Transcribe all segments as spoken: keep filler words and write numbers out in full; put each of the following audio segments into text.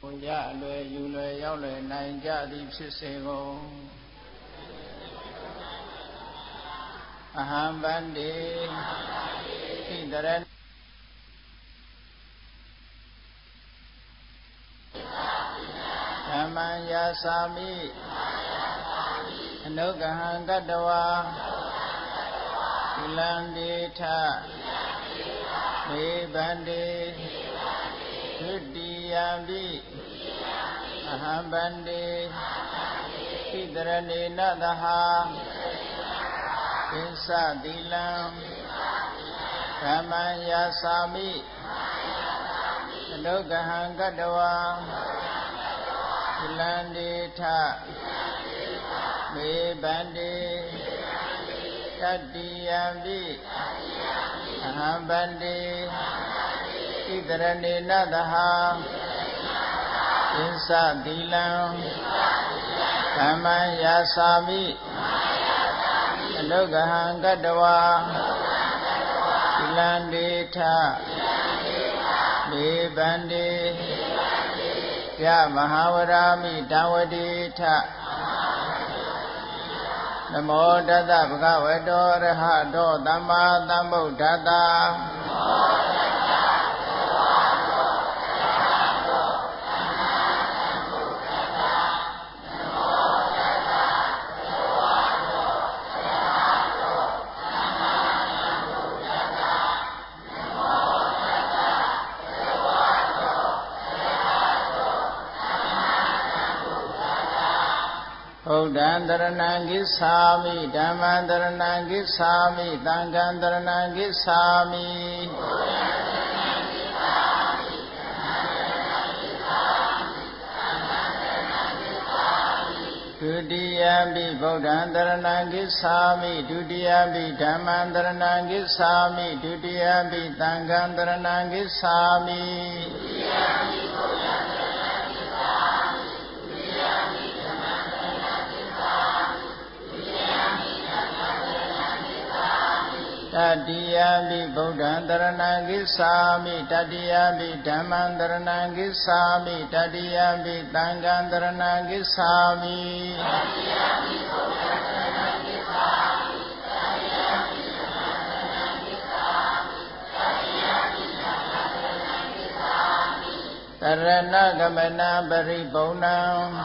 ရအလွယ်ယူလွယ်ရောက်လွယ်နိုင်ကြသည်ဖြစ်စေကုန်အဟံဗန္တိဣတရဓမ္မံယာစာမိအနုဂဟံကတ္တဝါသီလံဒေထမေဗန္တိဒုတိယံပိအဟံဗန္တိဣတရဏေနသဟာပိစသီလံဓမ္မံယာစာမိအနုဂဟံကတ္တဝါသီလံဒေထမေဗန္တိတတိယံပိအဟံဗန္တိဣတရဏေနသဟာပိစသီလံဓမ္မံယာစာမိအနုဂဟံကတ္တဝါသီလံဒေထမေဗန္တိယမဟာဝရာမိတံဝတိထနမောတတ္တဗုဒ္ဓဝတ္တောရဟတောသမ္မာသမ္ဗုဒ္ဓတ္တဗုဒ္ဓံတရဏံဂစ္ဆာမိဓမ္မံတရဏံဂစ္ဆာမိသံဃံတရဏံဂစ္ဆာမိဒုတိယံပိဗုဒ္ဓံတရဏံဂစ္ဆာမိဒုတိယံပိဓမ္မံတရဏံဂစ္ဆာမိဒုတိယံပိသံဃံတရဏံဂစ္ဆာမိတတိယံပိဗုဒ္ဓံတရဏံဂစ္ဆာမိတတိယံပိဓမ္မံတရဏံဂစ္ဆာမိတတိယံပိသံဃံတရဏံဂစ္ဆာမိတတိယံပိဗုဒ္ဓံတရဏံဂစ္ဆာမိတတိယံပိဓမ္မံတရဏံဂစ္ဆာမိတတိယံပိသံဃံတရဏံဂစ္ဆာမိတရဏဂမနံပရိဘုံနံ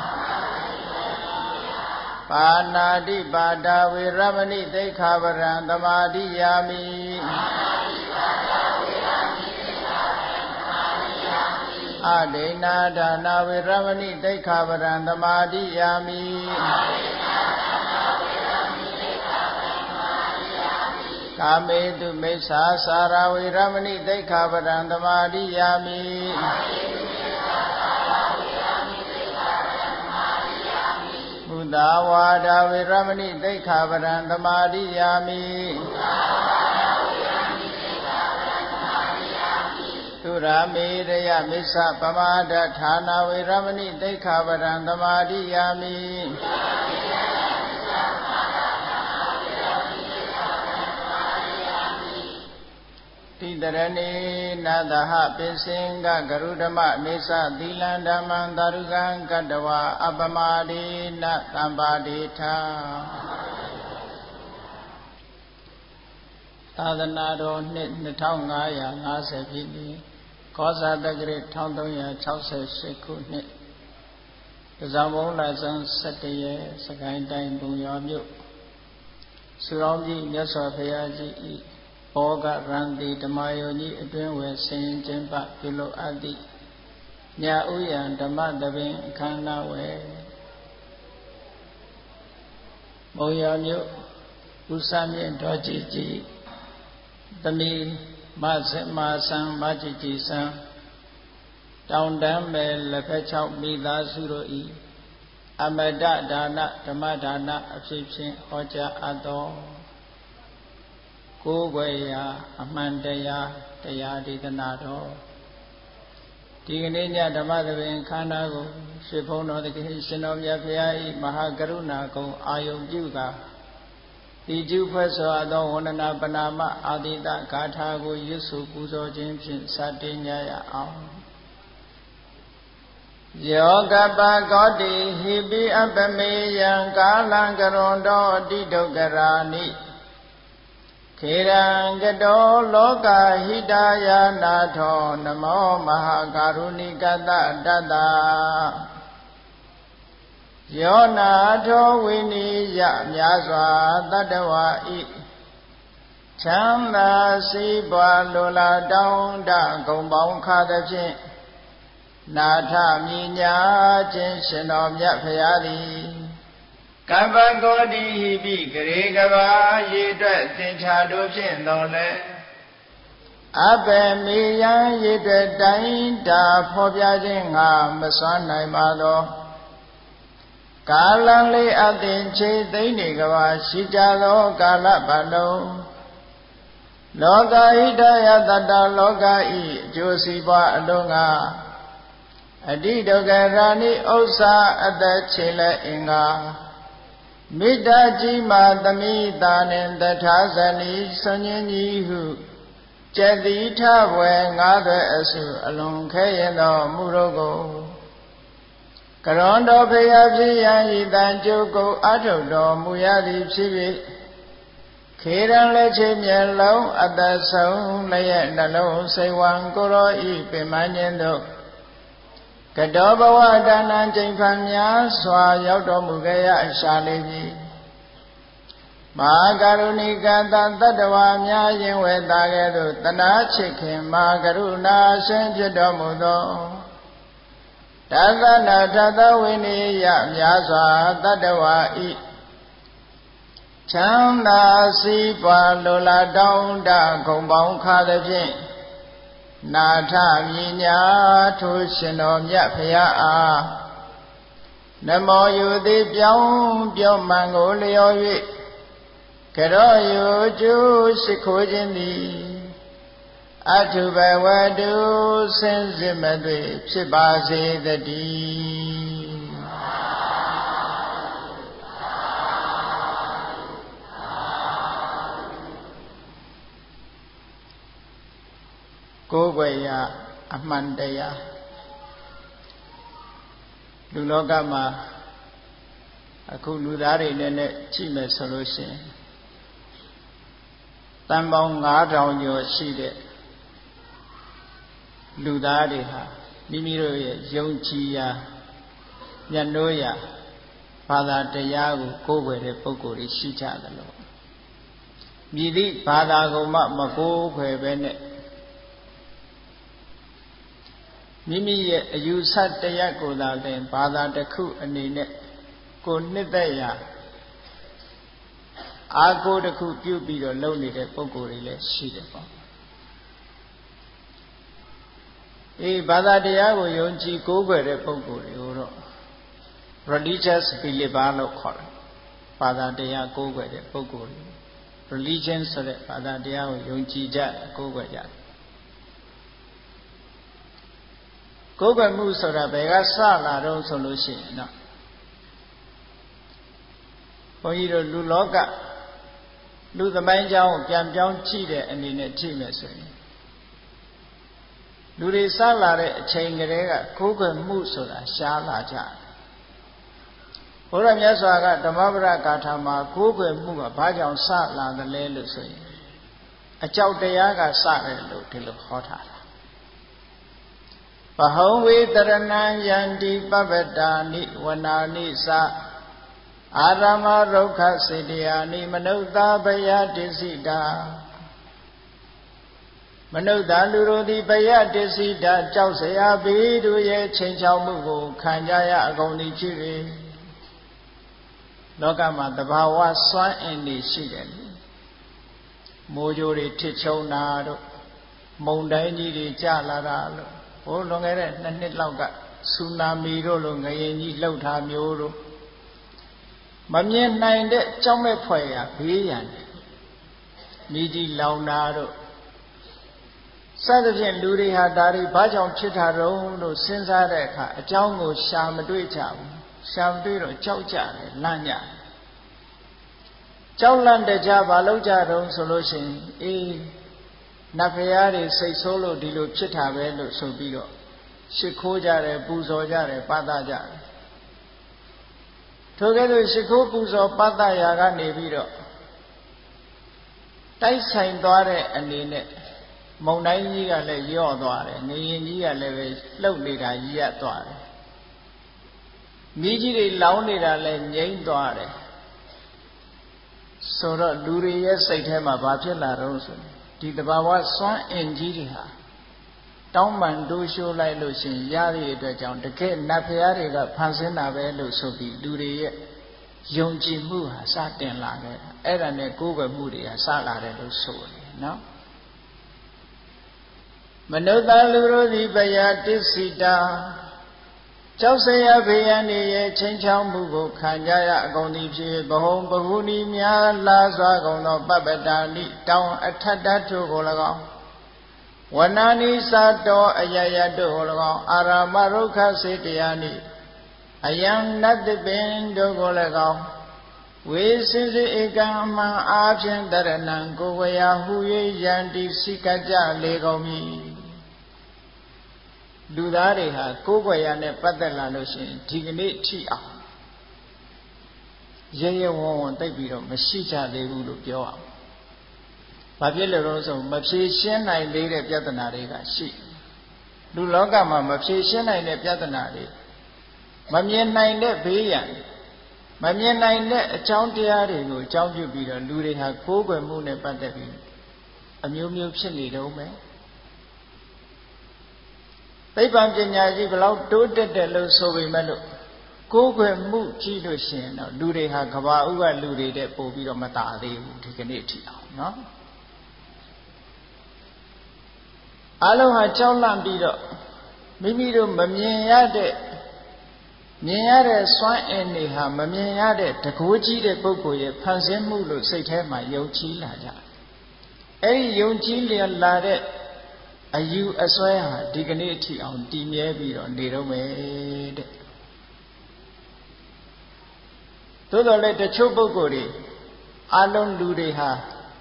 ပါဏာတိပါဒဝေရမဏိသိက္ခာပရံသမာဓိယာမိအဒိနာဒါနာဝေရမဏိသိက္ခာပရံသမာဓိယာမိကာမေတုမိစ္ဆာစာရဝေရမဏိသိက္ခာပရံသမာဓိယာမိဘုဒ္ဓဝါဒဝေရမဏိသိက္ခာပရံသမာဓိယာမိသုရာမေရယမစ္ဆပမာဒဌာနဝေရမဏိသိက္ခာပရံသမာဓိယာမိတိတရဏေနသဟပိစင်္ဂဂရုဓမ္မမေသသီလံဓမ္မံသာရုကံကတ္တဝါအပမဒေနသံပါတိထာသာသနာတော်နှစ်နှစ်ထောင်ငါးရာငါးဆယ်ပြည့်နှစ်ကောဇာတက္ကရာတစ်ထောင်သုံးရာခြောက်ဆယ်ရှစ်ခုနှစ်တဇံဘုံလာဇန်ဆယ်တရက်စကိုင်းတိုင်းဘုံရွာမြို့စုတော်ကြီးမြတ်စွာဘုရားကြီးဤဘောဂရန္တိဓမ္မယောကြီးအတွင်းဝယ်ဆင်ကျင်းပပြုလုပ်အပ်သည့်ညာဥယံဓမ္မသဘင်အခမ်းအနားဝယ်ဘုံရွာမြို့ဥစ္စာမြင့်တော်ကြီးကြီးသမီးမဆမဆံမကြီးကြီးဆံတောင်တန်းပဲလက်ဖက်ချောက်မိသားစုတို့ဤအမတဒါနဓမ္မဒါနအဖြစ်ဖြင့်ဟောကြားအပ်သောကိုယ်ွယ်ရာအမှန်တရားတရားဒေသနာတော်ဒီကနေ့ညဓမ္မသဘင်ခန္ဓာကိုရွှေဘုံတော်တကယ်ရှင်တော်မြတ်ဘုရား၏မဟာကရုဏာကုံအာယုံပြုကာဒီကျုဖွဲ့စွာသောဝန္ဒနာပနာမအာတိတဂါထာကိုရွတ်ဆိုပူဇော်ခြင်းဖြင့်စတင်ကြရအောင် Yoga Bhagavati Hibi Apameyan Kalang Garondo Didogarani Kirangado Loka Hidaya Nato Namo Mahakarunikata Dada Yona Ato Vini Ya Myaswa Tadawai Chanda Sibwa Lola Daunda Gombang Kadapin Nata Minya Jinshinom Yapayadi Kabagodi Hibi Gregava Yidra Tinchado Jindole Abe Miyan Yidra Dainda Pobyajinga Masana Malo Kalanli Adinche Dainigava Shijalo Kalapalo Loga Hidaya Tata Loga I Josiba Alunga Adidogarani Osa Adachila Inga Midaji Madami Danin Datazani Sanyani Hu Jadita Wengada Asu Alunkayano Murogo Karondo Payaji Yan Joko Atodo Muyadi Chibi Kiran Lechimian Low at the Sound Lay Nalo Saywan Goro I Pimaniendo Kadobawa Danan Jimpamya Swa Yodo Mugaya Shalibi Magaruni Gata Tadawa Mya Yinwe Dagadu Tana Chikin Magaruna Senjadomudo Tadana Tadawini Ya Myaswa Tadawa I Chanda Sipa Lola Daunda Gombang Kadapin Nata Minya Tushino Myapaya Namo Yudi Pyong Pyong Mangolio Yu Kero Yuju Shikojini Atuba Wadu Senzimadwe Chibazi the D Gogwaya Amandaya Lulogama Akuludari Nene Chime Solution Tambong Gadon Yo Shide Ludari Ha Mimiro Yonchia Yanoya Pada Dayagu Gogwe Pokori Shicha the Lord Midi Pada Goma Mako Bene Mimi you sat the Yakoda then Pada the Ku and in it go Nidaya I go the Ku you be the lonely the Pogori let's see the bomb. E Bada de Yago Yonji go where the Pogori or religious Bilibano call Pada de Yago where the Pogori religions of the Pada de Yago Yonji Jat go where Jat. Goga Musora Bega Sala Ron Solution. No. Oiro Luloga Lu the Manjao, Jamjong Chide and in a Chimesu. Luri Sala Changarega, Goga Musora, Shala Jan. Ora Yasaga, the Mabra Gatama, Goga Muga, Bajan Sala, the Lelusui. A Chow Deyaga Sala look till hot. Pahawe Tarana Yandi Pavadani Wanani Sa Arama Roka Sidiani Manuda Baya Disida Manuda Lurudi Baya Disida Chausea Bidu Ye Chinchamugo Kanyaya Agoni Chiri Logama the Bawa Swan in the Shigan Mojori Tichonado Mondani Jalaralo Oh, long ahead, Nanit Lauga, Tsunami Rolong, a Lauta Muro Mamien nine de Chome Poya, Pian Midi Launado Sadajan Luri Hadari, Bajon Chitaro, no Sensareka, a Jango Shamadwita, Shamduro, Chaucha, Lanya Chaulan de Java Loja Solution, E. Napayari say solo dilo chita velo so bigo. ရှိခိုးကြတယ်ပူဇော်ကြတယ်ပသကြတယ်ထိုကဲ့သို့ရှိခိုးပူဇော်ပသရာကနေပြီးတော့တိုက်ဆိုင်သွားတဲ့အနေနဲ့မုန်တိုင်းကြီးကလည်းယော့သွားတယ်ငရင်ကြီးကလည်းပဲလှုပ်နေတာရက်သွားတယ်မိကြီးတွေလောင်းနေတာလည်းငြိမ့်သွားတယ်ဆိုတော့လူတွေရဲ့စိတ်ထဲမှာဘာဖြစ်လာတော့ဆိုရင်ဒီတဘာဝစွမ်းအင်ကြီးတွေဟာတောင်းပန်တိုးရှိုးလိုက်လို့ရှင်ရရတဲ့အတွက်ကြောင့်တကယ်နတ်ဖျားတွေကဖန်ဆင်းတာပဲလို့ဆိုပြီးလူတွေရဲ့ယုံကြည်မှုဟာစတင်လာခဲ့တာအဲ့ဒါနဲ့ကိုယ်ွယ်မှုတွေဟာစလာတယ်လို့ဆိုတယ်နော်မနုဿလူတို့သည်ဘယတစ္ဆိတာကြောက်စရာဘေးရန်တွေရဲ့ချင်းချောင်းမှုကိုခံကြရအကုန်သည်ဖြစ်ဘဟုံဘဟုနီများလာစွာကုန်သောပပ္ပတာနိတောင်းအထတ္တထုကို၎င်းဝနာနိစာတောအယယတို့ကို၎င်းအာရမရုခစေတယာနိအယံနတ္တပင်တို့ကို၎င်းဝေစင်စေဧကံအမှန်အားဖြင့်တရဏံကိုဝေယဟု၍ယန္တိစိကကြလေကုန်မည်လူသားတွေဟာကိုယ်ွယ်ရနဲ့ပတ်သက်လာလို့ရှိရင်ဒီကနေ့ထိအောင်ရဲရဲဝံ့ဝံ့တိတ်ပြီးတော့မရှိကြသေးဘူးလို့ပြောအောင်။ဘာဖြစ်လို့လဲဆိုမဖြေရှင်းနိုင်သေးတဲ့ပြဿနာတွေကရှိလူလောကမှာမဖြေရှင်းနိုင်တဲ့ပြဿနာတွေမမြင်နိုင်တဲ့ဘေးရန်မမြင်နိုင်တဲ့အကြောင်းတရားတွေကိုအကြောင်းပြုပြီးတော့လူတွေဟာကိုယ်ွယ်မှုနဲ့ပတ်သက်ပြီးအမျိုးမျိုးဖြစ်နေတော့မယ်သိပ္ပံပညာကြီးဘလောက်တိုးတက်တယ်လို့ဆိုပေမဲ့လို့ကိုယ်ွယ်မှုကြည့်လို့ရှိရင်တော့လူတွေဟာကဘာဥကလူတွေတဲ့ပို့ပြီးတော့မတာသေးဘူးဒီကနေ့ထိအောင်နော်အလုံးဟာကြောက်လန့်ပြီးတော့မိမိတို့မမြင်ရတဲ့မြင်ရတဲ့စွမ်းအင်တွေဟာမမြင်ရတဲ့တကိုးကြီးတဲ့ပုဂ္ဂိုလ်ရဲ့ဖန်ဆင်းမှုလို့စိတ်ထဲမှာယုံကြည်လာကြတယ်အဲဒီယုံကြည်လျက်လာတဲ့အယူအစွဲဟာဒီကနေ့အထိအောင်တည်မြဲပြီးတော့နေတော့မယ်တဲ့သို့တော်လည်းတချို့ပုဂ္ဂိုလ်တွေအလုံးလူတွေဟာ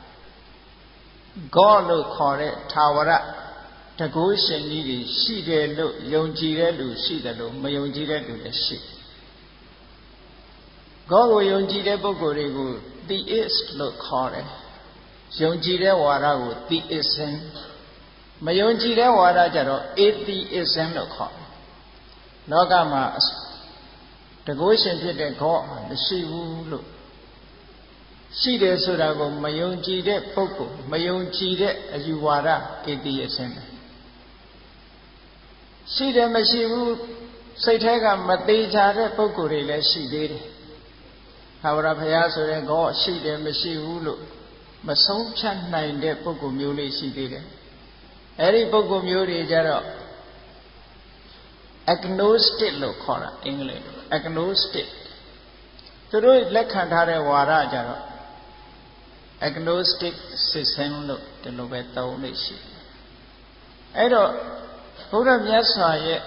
ဂေါလို့ခေါ်တဲ့ထာဝရတကုရှင်ကြီးတွေရှိတယ်လို့ယုံကြည်တဲ့လူရှိတယ်လို့မယုံကြည်တဲ့လူလည်းရှိဂေါကိုယုံကြည်တဲ့ပုဂ္ဂိုလ်တွေကို theist လို့ခေါ်တယ်ယုံကြည်တဲ့ဝါဒကို theismမယုံကြည်တဲ့ဝါဒကြတော့ atheism လို့ခေါ်တယ်လောကမှာတကုရှင်ဖြစ်တဲ့ဂေါမရှိဘူးလို့ရှိတယ်ဆိုတာကိုမယုံကြည်တဲ့ပုဂ္ဂိုလ်မယုံကြည်တဲ့အယူဝါဒ atheism ရှိတယ်မရှိဘူးစိတ်ထဲကမသေးချာတဲ့ပုဂ္ဂိုလ်တွေလည်းရှိသေးတယ်။ထာဝရဘုရားဆိုတဲ့ဂေါရှိတယ်မရှိဘူးလို့မဆုံးဖြတ်နိုင်တဲ့ပုဂ္ဂိုလ်မျိုးလေးရှိသေးတယ်။အဲဒီပုဂ္ဂိုလ်မျိုးတွေကြတော့ agnostic လို့ခေါ်တာအင်္ဂလိပ်လို agnostic သူတို့လက်ခံထားတဲ့ဝါဒကြတော့ agnostic system လို့ဒီလိုပဲသုံးလို့ရှိတယ်။အဲ့တော့ဘုရားမြတ်စွာရဲ့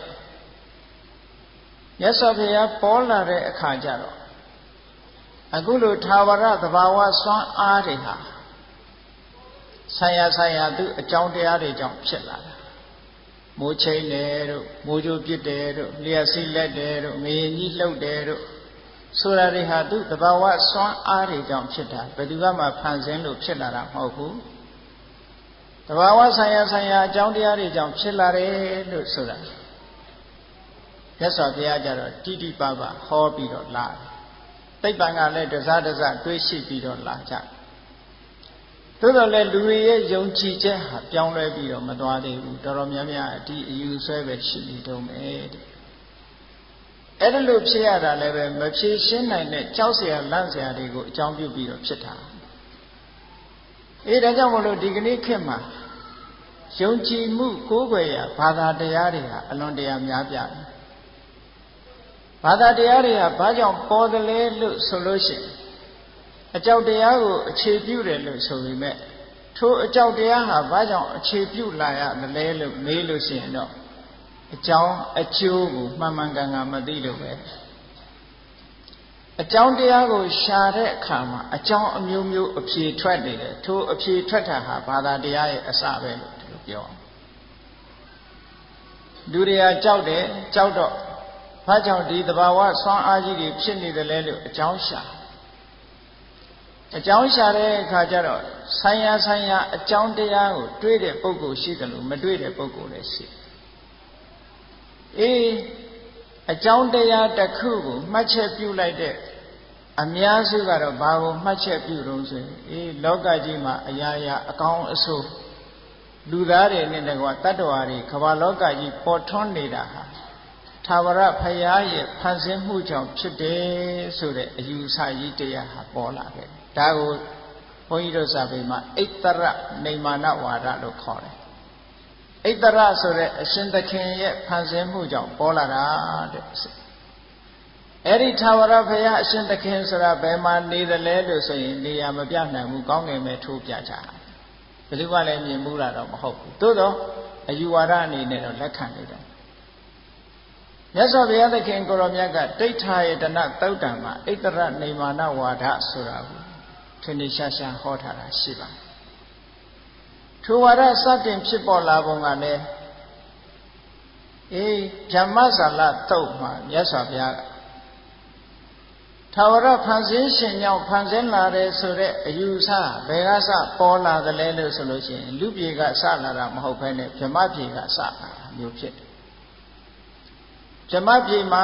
မြတ်စွာဘုရားပေါ်လာတဲ့အခါကျတော့အခုလိုထာဝရသဘာဝစွမ်းအားတွေဟာဆံရဆံရသူအကြောင်းတရားတွေကြောင့်ဖြစ်လာတာမိုးချိန်တယ်တို့မိုးကြိုးပြစ်တယ်တို့လျှက်စီးလက်တယ်တို့ငရင်ကြီးလှုပ်တယ်တို့ဆိုတာတွေဟာသူသဘာဝစွမ်းအားတွေကြောင့်ဖြစ်တာဘယ်သူမှဖန်ဆင်းလို့ဖြစ်လာတာမဟုတ်ဘူးတဘာဝဆိုင်ရာဆိုင်ရာအကြောင်းတရားတွေကြောင့်ဖြစ်လာတယ်လို့ဆိုတာမြတ်စွာဘုရားကျတော့တိတိပပဟောပြီးတော့လာတယ်သိပ္ပံကလည်းတစားတစားတွေးရှိပြီးတော့လာကြသို့တော်လည်းလူတွေရဲ့ယုံကြည်ချက်ဟာပြောင်းလဲပြီးတော့မသွားသေးဘူးတော်တော်များများဒီအယူဆွဲပဲရှိနေတော့မယ်တဲ့အဲ့ဒါလို့ဖြစ်ရတာလည်းပဲမဖြေရှင်းနိုင်တဲ့ကြောက်စရာလန့်စရာတွေကိုအကြောင်းပြုပြီးတော့ဖြစ်တာအေးဒါကြောင့်မလို့ဒီကနေ့ခေတ်မှာယုံကြည်မှုကိုးကွယ်ရာဘာသာတရားတွေဟာအလွန်တရာများပြားတယ်ဘာသာတရားတွေဟာဘာကြောင့်ပေါ်တယ်လဲလို့ဆိုလို့ရှိရင်အကြောက်တရားကိုအခြေပြုတယ်လို့ဆိုပေမဲ့ထိုအကြောက်တရားဟာဘာကြောင့်အခြေပြုလာရတယ်လဲလို့မေးလို့ရှိရင်တော့အကြောင်းအကျိုးကိုမှန်မှန်ကန်ကန်မသိလို့ပဲအကြောင်းတရားကိုရှာတဲ့အခါမှာအကြောင်းအမျိုးမျိုးအဖြေထွက်နေတယ်ထိုအဖြေထွက်တာဟာဘာသာတရားရဲ့အစပဲလို့ဒီလိုပြောလူတွေကကြောက်တယ်ကြောက်တော့ဘာကြောင့်ဒီတဘာဝဆွမ်းအားကြီးတွေဖြစ်နေတယ်လဲလို့အကြောင်းရှာအကြောင်းရှာတဲ့အခါကျတော့ဆိုင်ရာဆိုင်ရာအကြောင်းတရားကိုတွေးတဲ့ပုဂ္ဂိုလ်ရှိတယ်လို့မတွေးတဲ့ပုဂ္ဂိုလ်လည်းရှိအေးအကြောင်းတရားတစ်ခုကိုမှတ်ချက်ပြုလိုက်တဲ့အများစုကတော့ဘာကိုမှတ်ချက်ပြုတော့ဆိုရင်အေးလောကကြီးမှာအရာရာအကောင်းအဆိုးလူသားတွေနဲ့တကွာတတ္တဝါတွေကမ္ဘာလောကကြီးပေါ်ထွန်းနေတာဟာသာဝရဖရာရဲ့ဖန်ဆင်းမှုကြောင့်ဖြစ်တယ်ဆိုတဲ့အယူဆကြီးတရားဟာပေါ်လာခဲ့ဒါကိုဘုန်းကြီးတို့စာပေမှာအိတ္တရနေမာနဝါဒလို့ခေါ်တယ်အိတ္တရဆိုတဲ့အရှင်သခင်ရဲ့ဖန်ဆင်းမှုကြောင့်ပေါ်လာတာတဲ့အဲ့ဒီသာဝရဖရာအရှင်သခင်ဆိုတာဘယ်မှာနေတယ်လဲလို့ဆိုရင်နေရာမပြနိုင်ဘူးကောင်းငယ်မဲ့ထိုးပြချတာဘယ်သူကလည်းမြင်မှုလာတော့မဟုတ်ဘူးသို့တော့အယူဝါဒအနေနဲ့တော့လက်ခံနေတယ်မြတ်စွာဘုရားသခင်ကိုရောမြတ်ကတိဋ္ဌာယတနာသုတ်တံမှာအိတ္တရနေမာနဝါဒဆိုတာကိုထင်ထင်ရှားရှားဟောထားတာရှိပါတယ်ထိုဝါဒစတင်ဖြစ်ပေါ်လာပုံကလည်းအေးဗြဟ္မဇာလသုတ်မှာမြတ်စွာဘုရားကသာဝရဖန်ဆင်းရှင်ကြောင့်ဖန်ဆင်းလာတယ်ဆိုတဲ့အယူဆဘယ်ကစပေါ်လာသလဲလို့ဆိုလို့ရှိရင်လူပြေကစလာတာမဟုတ်ဘဲနဲ့ဗြဟ္မပြေကစလာတာမျိုးဖြစ်တယ်ဗြဟ္မပြေမှာ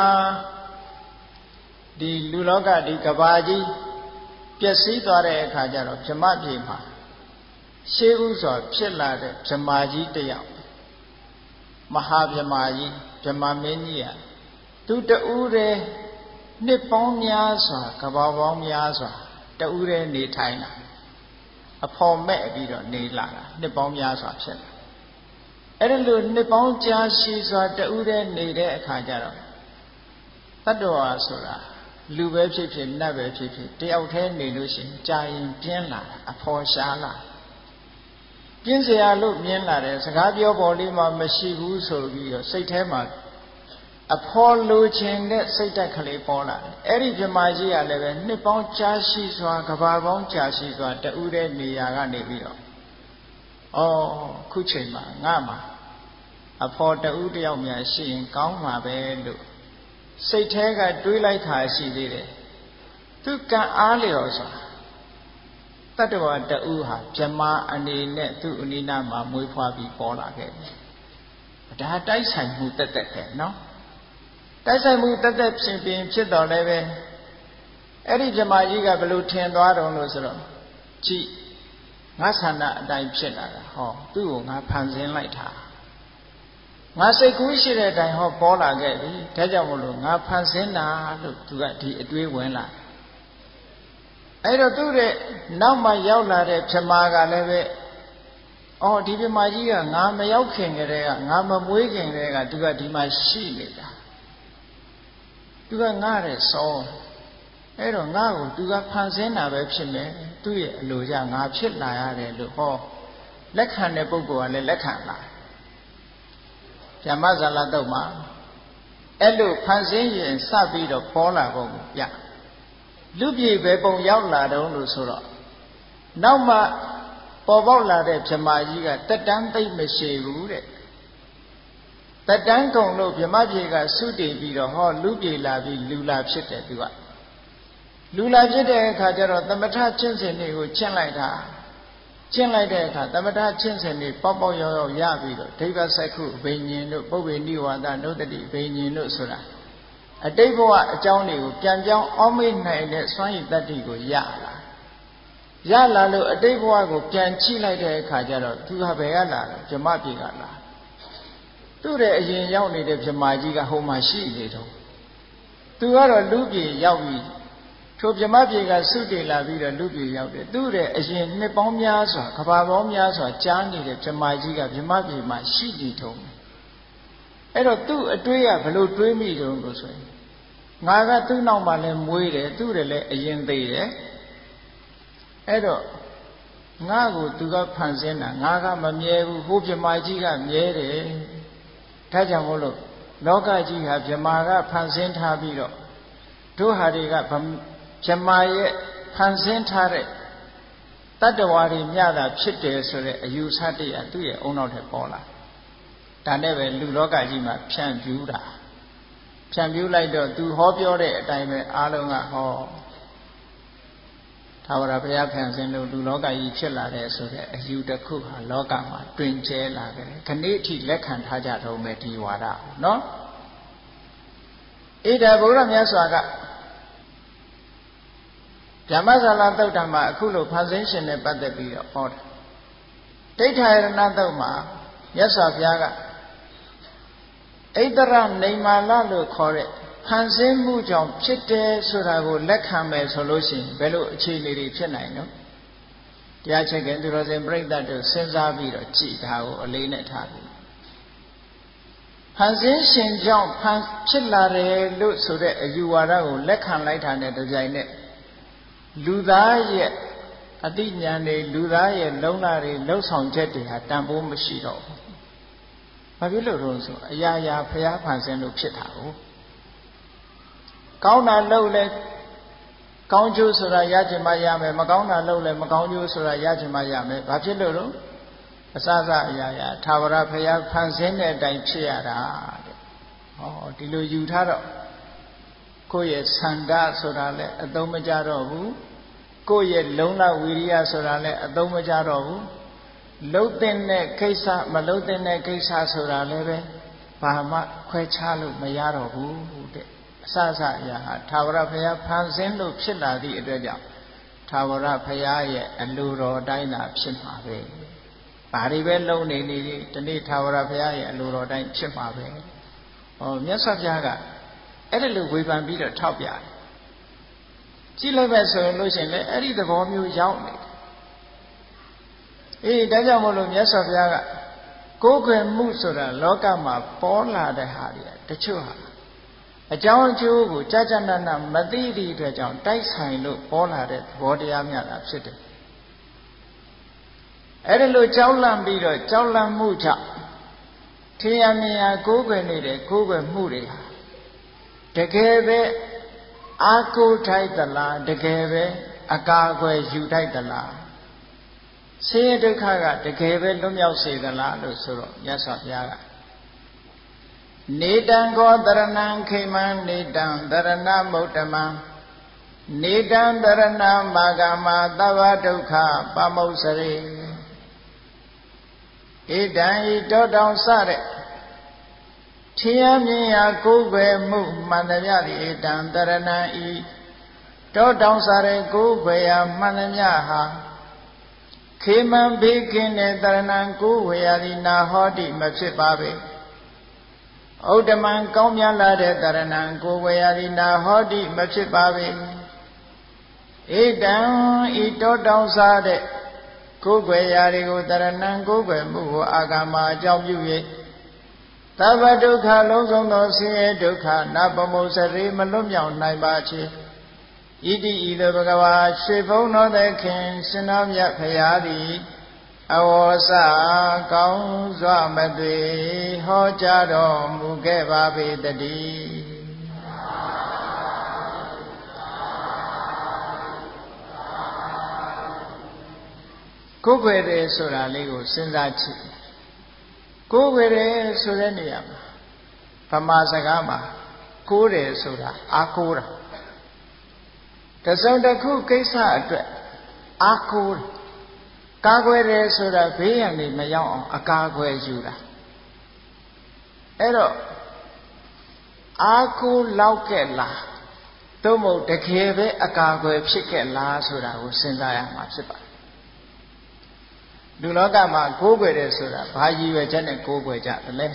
ဒီလူလောကဒီကဘာကြီးပျက်စီးသွားတဲ့အခါကျတော့ဗြဟ္မပြေမှာရှေးဥစွာဖြစ်လာတဲ့ဗြဟ္မာကြီးတယောက်မဟာဗြဟ္မာကြီးဗြဟ္မာမင်းကြီးอ่ะသူတူးတဲ့နှစ်ပေါင်းများစွာကဘာပေါင်းများစွာတူးတဲ့နေထိုင်တာအဖော်မဲ့ပြီးတော့နေလာတာနှစ်ပေါင်းများစွာဖြစ်လာအဲ့ဒီလိုနှစ်ပေါင်းကြာရှည်စွာတူးတဲ့နေတဲ့အခါကျတော့တတ္တဝါဆိုတာလူပဲဖြစ်ဖြစ်နတ်ပဲဖြစ်ဖြစ်တယောက်တည်းနေလို့ရှိရင်ကြာရင်ပြင်းလာတာအဖော်ရှားလာပြင်းစရာလို့မြင်လာတယ်စကားပြောပေါ်လေးမှမရှိဘူးဆိုပြီးတော့စိတ်ထဲမှာအဖော်လိုချင်တဲ့စိတ်ဓာတ်ကလေးပေါ်လာတယ်အဲ့ဒီဗြဟ္မာကြီးကလည်းပဲနှစ်ပေါင်းကြာရှိစွာကဘာပေါင်းကြာရှိစွာတူးတဲ့နေရာကနေပြီးတော့ဩခုချိန်မှာငါမှာအဖော်တူးတယောက်များရှိရင်ကောင်းမှာပဲလို့စိတ်ထဲကတွေးလိုက်တာရှိသေးတယ်သူကံအားလျော်စွာတတ္တဝါတူဟာဗြဟ္မာအနေနဲ့သူ့အနိနာမှာမွေးဖွားပြီးပေါ်လာခဲ့တယ်ဒါတိုက်ဆိုင်မှုတက်တက်ပဲနော်တိုက်ဆိုင်မှုတက်တက်ဖြစ်ပြီးဖြစ်တော်လည်းပဲအဲ့ဒီဗြဟ္မာကြီးကဘယ်လိုထင်သွားတော့လို့ဆိုတော့ကြည့်ငါဆန္ဒအတိုင်းဖြစ်လာတာဟောသူ့ကိုငါဖန်ဆင်းလိုက်တာငါစိတ်ကူးရှိတဲ့အတိုင်းဟောပေါ်လာခဲ့ပြီဒါကြောင့်မို့လို့ငါဖန်ဆင်းတာလို့သူကဒီအတွေးဝင်လာအဲ့တော့သူ့ရဲ့နောက်မှရောက်လာတဲ့ဗြဟ္မာကလည်းပဲအော်ဒီဗြဟ္မာကြီးကငါမရောက်ခင်ကတည်းကငါမမွေးခင်ကတည်းကသူကဒီမှာရှိနေတာသူကငါတဲ့စောအဲ့တော့ငါ့ကိုသူကဖန်ဆင်းတာပဲဖြစ်မယ်သူ့ရဲ့အလိုကြငါဖြစ်လာရတယ်လို့ဟောလက်ခံတဲ့ပုဂ္ဂိုလ်ကလည်းလက်ခံလာဗြဟ္မဇာလတုတ်မှာအဲ့လိုဖန်ဆင်းရင်စပြီးတော့ပေါ်လာပုံကိုပြလူပြေပဲပုံရောက်လာတော့လို့ဆိုတော့နောက်မှပေါ်ပေါက်လာတဲ့ဗြဟ္မာကြီးကတက်တန်းသိမ့်မရှိဘူးတဲ့တက်တန်းကုန်လို့ဗြဟ္မပြေကသုတည်ပြီးတော့ဟောလူပြေလာပြီးလူလာဖြစ်တယ်သူကလူလာဖြစ်တဲ့အခါကျတော့သမထချင်းစဉ်တွေကိုကျင့်လိုက်တာကျင့်လိုက်တဲ့အခါသမထချင်းစဉ်တွေပေါက်ပေါက်ရောက်ရောက်ရပြီးတော့ဒိဗ္ဗစက္ခုအဘိညာဉ်တို့ပုဗ္ဗေနိဝါဒနုတ္တိအဘိညာဉ်တို့ဆိုတာအတိတ်ဘဝအကြောင်းတွေကိုပြန်ပြောင်းအောက်မေ့နိုင်တဲ့စွမ်းရည်တတ္တိကိုရလာရလာလို့အတိတ်ဘဝကိုပြန်ကြည့်လိုက်တဲ့အခါကျတော့သူကဘယ်ကလာလဲဗြဟ္မပြေကလာသူ့ရဲ့အရင်ရောက်နေတဲ့ဗြဟ္မာကြီးကဟိုမှာရှိနေတော့သူကတော့လူပြေရောက်ပြီးထိုဗြဟ္မပြေကသုတေလာပြီးတော့လူပြေရောက်တယ်သူ့ရဲ့အရင်နှစ်ပေါင်းများစွာကဘာပေါင်းများစွာကြားနေတဲ့ဗြဟ္မာကြီးကဗြဟ္မပြေမှာရှိနေတုံးအဲ့တော့သူ့အတွေးကဘလို့တွေးမိတုံးလို့ဆိုရင်ငါကသူ့နောက်မှာလဲမွေးတယ်သူ့တယ်လဲအရင်သေးတယ်အဲ့တော့ငါ့ကိုသူကဖန်ဆင်းတာငါကမမြဲဘူးဟိုဗြဟ္မာကြီးကမြဲတယ်ဒါကြောင့်မို့လို့လောကကြီးဟာဗြဟ္မာကဖန်ဆင်းထားပြီးတော့တို့ဟာတွေကဗြဟ္မာရဲ့ဖန်ဆင်းထားတဲ့တတ္တဝါတွေမြတာဖြစ်တယ်ဆိုတဲ့အယူဆတရားသူ့ရဲ့အုံနောက်ထဲပေါ်လာဒါနဲ့ပဲလူလောကကြီးမှာဖြန့်ဖြူးတာဖြန့်ဖြူးလိုက်တော့သူဟောပြောတဲ့အတိုင်းပဲအားလုံးကဟောသာဝရဘုရားဖန်ဆင်းလို့လူလောကကြီးဖြစ်လာတဲ့ဆိုတဲ့အယူတစ်ခုဟာလောကမှာတွင်ကျဲလာကြတယ်ခဏိအထိလက်ခံထားကြတော့မယ်ဒီဝါဒနော်ဣဒဗုဒ္ဓမြတ်စွာကဓမ္မဇာလသုတ်တံမှာအခုလိုဖန်ဆင်းရှင်နဲ့ပတ်သက်ပြီးတော့ဟောတာဒိဋ္ဌာယရဏသုတ်မှာမြတ်စွာဘုရားကဣတရနေမာလလို့ခေါ်တဲ့ဖန်ဆင်းမှုကြောင့်ဖြစ်တယ်ဆိုတာကိုလက်ခံမယ်ဆိုလို့ရှိရင်ဘယ်လိုအခြေအနေတွေဖြစ်နိုင်နော်တရားချက်ကသူတော်စင်ပြိဿတ်တို့စဉ်းစားပြီးတော့ကြည်တာကိုအလေးနဲ့ထားပြီးဖန်ဆင်းရှင်ကြောင့်ဖန်ဖြစ်လာတယ်လို့ဆိုတဲ့အယူဝါဒကိုလက်ခံလိုက်တာနဲ့တကြိုင်နဲ့လူသားရဲ့အတိညာဉ်တွေလူသားရဲ့လုံလတွေလှုပ်ဆောင်ချက်တွေဟာတန်ဖိုးမရှိတော့ဘူး။ဘာဖြစ်လို့လဲဆိုအရာရာဘုရားဖန်ဆင်းလို့ဖြစ်တာကိုကောင်းတာလုပ်လဲကောင်းကျိုးဆိုတာရချင်မှရမယ်မကောင်းတာလုပ်လဲမကောင်းကျိုးဆိုတာရချင်မှရမယ်ဘာဖြစ်လို့လဲအစစအရာရာသာဝရဘုရားဖန်ဆင်းတဲ့အတိုင်းဖြစ်ရတာတဲ့ဟောဒီလိုယူထားတော့ကိုယ့်ရဲ့ဆန္ဒဆိုတာလဲအသုံးမကျတော့ဘူးကိုယ့်ရဲ့လုံလဝီရိယဆိုတာလဲအသုံးမကျတော့ဘူးလှုပ်တဲ့ကိစ္စမလှုပ်တဲ့ကိစ္စဆိုတာလဲပဲဘာမှခွဲခြားလို့မရတော့ဘူးတဲ့အစစအရာဟာသာဝရဘုရားဖန်ဆင်းလို့ဖြစ်လာသည့်အတွက်ကြောင့်သာဝရဘုရားရဲ့အလိုတော်တိုင်းသာဖြစ်မှာပဲဘာတွေပဲလုံနေနေဒီနေ့သာဝရဘုရားရဲ့အလိုတော်တိုင်းဖြစ်မှာပဲဟောမြတ်စွာဘုရားကအဲ့ဒါလိုဝေဖန်ပြီးတော့ထောက်ပြတယ်ကြည့်လိုက်ပဲဆိုရင်လို့ရှိရင်လည်းအဲ့ဒီသဘောမျိုးရောက်နေတယ်အေးဒါကြောင့်မို့လို့မြတ်စွာဘုရားကကိုယ်ွယ်မှုဆိုတာလောကမှာပေါ်လာတဲ့ဟာတွေတချို့ဟာအကြောင်းအကျိုးကိုကြာကြာနာနာမသိသည့်အတွက်ကြောင့်တိုက်ဆိုင်လို့ပေါ်လာတဲ့သဘောတရားများတာဖြစ်တယ်အဲ့ဒါလိုကြောက်လန့်ပြီးတော့ကြောက်လန့်မှုကြောင့်ထင်ရမြင်ရကိုယ်ွယ်နေတဲ့ကိုယ်ွယ်မှုတွေဟာတကယ်ပဲအာကိုထိုက်သလားတကယ်ပဲအကာအကွယ်ယူထိုက်သလားဆင်းရဲဒုက္ခကတကယ်ပဲလွတ်မြောက်စေသလားလို့ဆိုတော့မြတ်စွာဘုရားကနေတံကောတရဏံခိမံနေတံတရဏမုဒ္ဓမံနေတံတရဏမာဂမသဗ္ဗဒုက္ခပမုစ္ဆရေဣဒံဤတောတောင်စတဲ့ထင်ရမြင်ရာကိုယ်ွယ်မှုမှန်သမျှသည်ဣဒံတရဏံဤတောတောင်စတဲ့ကိုယ်ွယ်ရာမှန်သမျှဟာခေမံဘေးကင်းတဲ့တရဏံကိုယ်ွယ်ရာသည်နာဟောတိမဖြစ်ပါပေဥဒ္ဓမံကောင်းမြတ်လာတဲ့တရဏံကိုယ်ဝေယရိနာဟောတိမဖြစ်ပါပေဣဒံဤတောတောင်စားတဲ့ကိုယ်ွယ်ရာတွေကိုတရဏံကိုယ်ွယ်မှုကိုအာဂမအကြောင်းပြု၍သဗ္ဗဒုက္ခလုံးစုံသောဆင်းရဲဒုက္ခနာပမုစရေမလွတ်မြောက်နိုင်ပါချေဣတိဤသို့ဘဂဝါရွှေဘုံတော်သခင်ရှင်တော်မြတ်ဖရာသည်အဝေါစကောင်းစွာမသွေဟောကြားတော်မူခဲ့ပါပေတည်းကိုယ်ွယ်တယ်ဆိုတာလေးကိုစဉ်းစားကြည့်ကိုယ်ွယ်တယ်ဆိုတဲ့နေရာမှာဗမာစကားမှာကိုးတယ်ဆိုတာအားကိုးတာတစုံတစ်ခုကိစ္စအတွက်အားကိုးကာကွယ်တယ်ဆိုတာဘေးရန်တွေမရောက်အောင်အကာအကွယ်ယူတာအဲ့တော့အာကိုလောက်ခဲ့လားသို့မဟုတ်တကယ်ပဲအကာအကွယ်ဖြစ်ခဲ့လားဆိုတာကိုစဉ်းစားရမှာဖြစ်ပါတယ်လူလောကမှာကိုးကွယ်တယ်ဆိုတာဘာရည်ရွယ်ချက်နဲ့ကိုးကွယ်ကြတယ်လဲ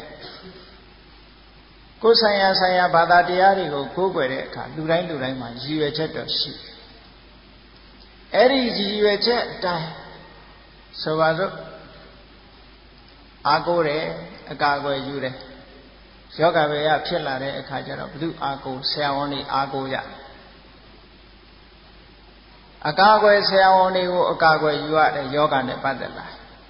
ကိုယ်ဆိုင်ရာဆိုင်ရာဘာသာတရားတွေကိုကိုးကွယ်တဲ့အခါလူတိုင်းလူတိုင်းမှာရည်ရွယ်ချက်တော့ရှိအဲ့ဒီရည်ရွယ်ချက်အတိုင်းဆိုပါစို့အာကိုးတယ်အကာအကွယ်ယူတယ်ယောဂဝေယဖြစ်လာတဲ့အခါကျတော့ဘု து အာကိုဆရာဝန်တွေအာကိုရအကာအကွယ်ဆရာဝန်တွေကိုအကာအကွယ်ယူရတယ်ယောဂနဲ့ပတ်သက်လာ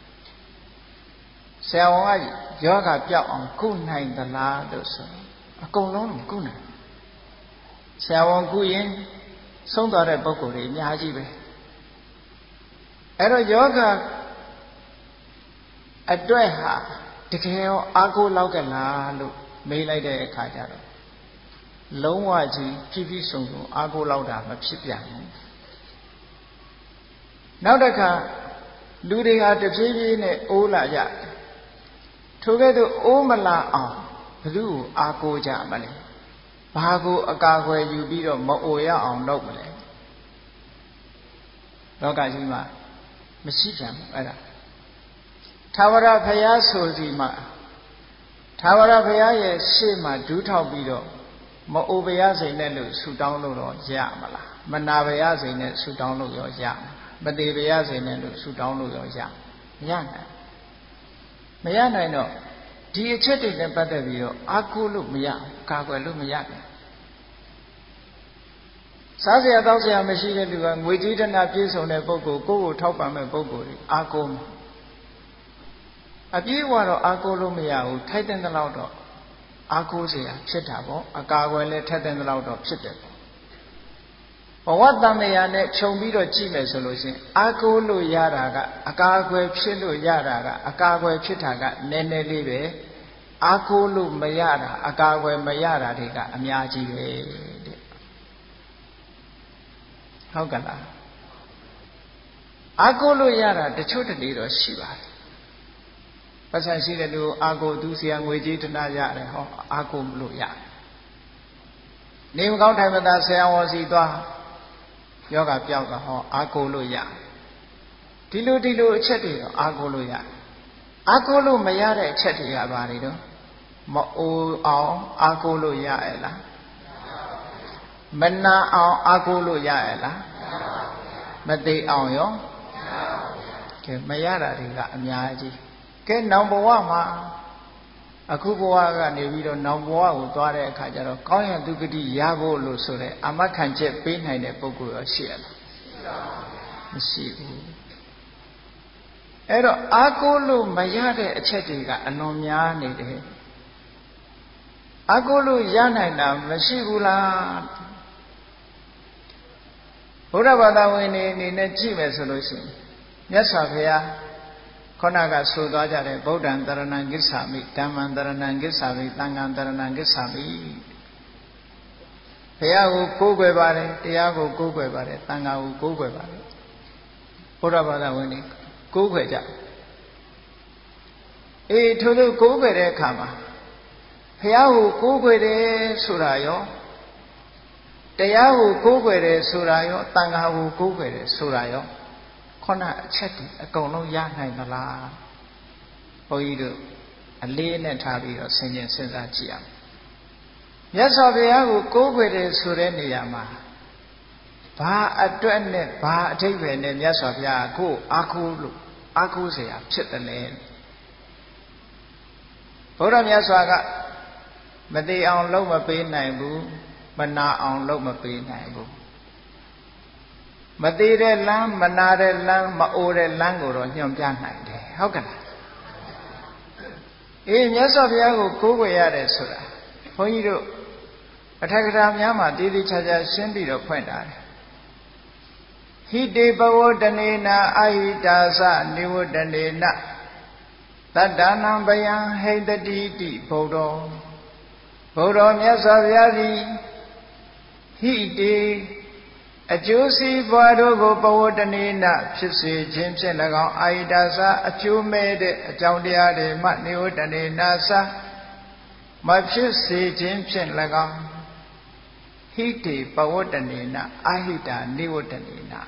ဆရာဝန်ကယောဂပြောက်အောင်ကုနိုင်သလားလို့ဆိုအကုန်လုံးမကုနိုင်ဆရာဝန်ကုရင်ဆုံးသွားတဲ့ပုဂ္ဂိုလ်တွေအများကြီးပဲအဲ့တော့ယောဂအတွက်ဟာတကယ်ရောအားကိုးလောက်ကလားလို့မေးလိုက်တဲ့အခါကျတော့လုံးဝကြီးပြည့်ပြည့်စုံစုံအားကိုးလောက်တာမဖြစ်ပြန်ဘူးနောက်တစ်ခါလူတွေဟာတဖြည်းဖြည်းနဲ့အိုးလာကြထိုကဲ့သို့အိုးမလာအောင်ဘယ်သူ့ကိုအားကိုးကြမလဲဘာကိုအကာအကွယ်ယူပြီးတော့မအိုရအောင်လုပ်မလဲလောကကြီးမှာမရှိပြန်ဘူးအဲ့ဒါသာဝရဘုရားဆိုစီမှာသာဝရဘုရားရဲ့ရှေ့မှာဒူးထောက်ပြီးတော့မအိုဘုရားစိန်နဲ့လို့ဆူတောင်းလို့တော့ရမလားမနာဘုရားစိန်နဲ့ဆူတောင်းလို့ရောရမသေးဘုရားစိန်နဲ့လို့ဆူတောင်းလို့ရောရမရနိုင်မရနိုင်တော့ဒီအချက်တွေနဲ့ပတ်သက်ပြီးတော့အာကိုလို့မရကာကွယ်လို့မရဘူးစားစရာတောက်စရာမရှိတဲ့လူကငွေကြီးတနာပြည့်စုံတဲ့ပုဂ္ဂိုလ်ကိုယ့်ကိုထောက်ပံ့မဲ့ပုဂ္ဂိုလ်တွေအာကိုမယ်အပြည့်အဝတော့အာကိုလို့မရဘူးထိုက်တဲ့လောက်တော့အာကိုစရာဖြစ်တာပေါ့အကာအကွယ်လည်းထက်တဲ့လောက်တော့ဖြစ်တယ်ပေါ့ဘဝတန်မြာနဲ့ခြုံပြီးတော့ကြည့်မယ်ဆိုလို့ရှိရင်အာကိုလို့ရတာကအကာအကွယ်ဖြစ်လို့ရတာကအကာအကွယ်ဖြစ်တာကနည်းနည်းလေးပဲအာကိုလို့မရတာအကာအကွယ်မရတာတွေကအများကြီးပဲတဲ့ဟုတ်ကလားအာကိုလို့ရတာတချို့တလေတော့ရှိပါတယ်ပတ်စံရှိတဲ့လူအာကိုသူဆရာငွေကြီးတနာရတယ်ဟောအာကိုမလို့ရနေမကောင်းထိုင်မသာဆရာဝန်စီသွားယောဂပြောက်တော့ဟောအာကိုလို့ရဒီလိုဒီလိုအချက်တွေတော့အာကိုလို့ရအာကိုလို့မရတဲ့အချက်တွေကဘာတွေတော့မအိုအောင်အာကိုလို့ရရဲ့လားမနာအောင်အာကိုလို့ရရဲ့လားမသိအောင်ရောကဲမရတာတွေကအများကြီးကဲနောင်ဘဝမှာအခုဘဝကနေပြီးတော့နောင်ဘဝကိုသွားတဲ့အခါကျတော့ကောင်းရန်သူဂတိရဖို့လို့ဆိုတဲ့အာမခံချက်ပေးနိုင်တဲ့ပုဂ္ဂိုလ်ရောရှိရလားမရှိဘူးအဲ့တော့အာကိုလို့မရတဲ့အချက်တွေကအလွန်များနေတယ်အာကိုလို့ရနိုင်တာမရှိဘူးလားဘုရားဘာသာဝင်တွေအနေနဲ့ကြည့်မယ်ဆိုလို့ရှိရင်မြတ်စွာဘုရားခொနကဆိုသွားကြတယ်ဗုဒ္ဓံတရဏံဂစ္ဆာမိဓမ္မံတရဏံဂစ္ဆာမိသံဃံတရဏံဂစ္ဆာမိဘုရားကိုကိုးကွယ်ပါတယ်တရားကိုကိုးကွယ်ပါတယ်သံဃာကိုကိုးကွယ်ပါတယ်ဘုရားဘာသာဝင်တွေကိုးကွယ်ကြအေးထို့သောကိုးကွယ်တဲ့အခါမှာဘုရားကိုကိုးကွယ်တယ်ဆိုတာရောတရားကိုကိုးကွယ်တယ်ဆိုတာရောသံဃာကိုကိုးကွယ်တယ်ဆိုတာရောခုနအချက်ဒီအကုန်လုံးရနိုင်သလားဘုန်းကြီးတို့အလေးနဲ့ထားပြီးတော့ဆင်ခြင်စဉ်းစားကြည့်အောင်မြတ်စွာဘုရားကိုကိုးကွယ်တယ်ဆိုတဲ့နေရာမှာဘာအတွက်နဲ့ဘာအထိပ္ပယ်နဲ့မြတ်စွာဘုရားကိုအားကိုးလို့အားကိုးเสียဖြစ်တယ်လေဘုရားမြတ်စွာကမသိအောင်လုံးမပေးနိုင်ဘူးမနာအောင်လုံးမပေးနိုင်ဘူးမသေးတဲ့လမ်းမနာတဲ့လမ်းမအိုတဲ့လမ်းကိုတော့ညွှန်ပြနိုင်တယ်ဟုတ်ကဲ့အေးမြတ်စွာဘုရားကိုကိုးကွယ်ရတယ်ဆိုတာဘုန်းကြီးတို့အထက်ကရာများမှာတည်တည်ချာချာရှင်းပြီးတော့ဖွင့်ထားတယ်ဟိတေဘဝတနေနာအာဟိတာသနိဝတနေနတတ္တနံဘယံဟိတတိတိဘုဒ္ဓောဘုဒ္ဓောမြတ်စွာဘုရားသည်ဟိတေအကျိုးစီးပွားတို့ကိုဘဝတနေနဖြစ်စေခြင်းဖြင့်၎င်းအာဟိတာသအကျိုးမဲ့တဲ့အကြောင်းတရားတွေမှနိဝတနေနာသမဖြစ်စေခြင်းဖြင့်၎င်းဟိတေဘဝတနေနအာဟိတာနိဝတနေန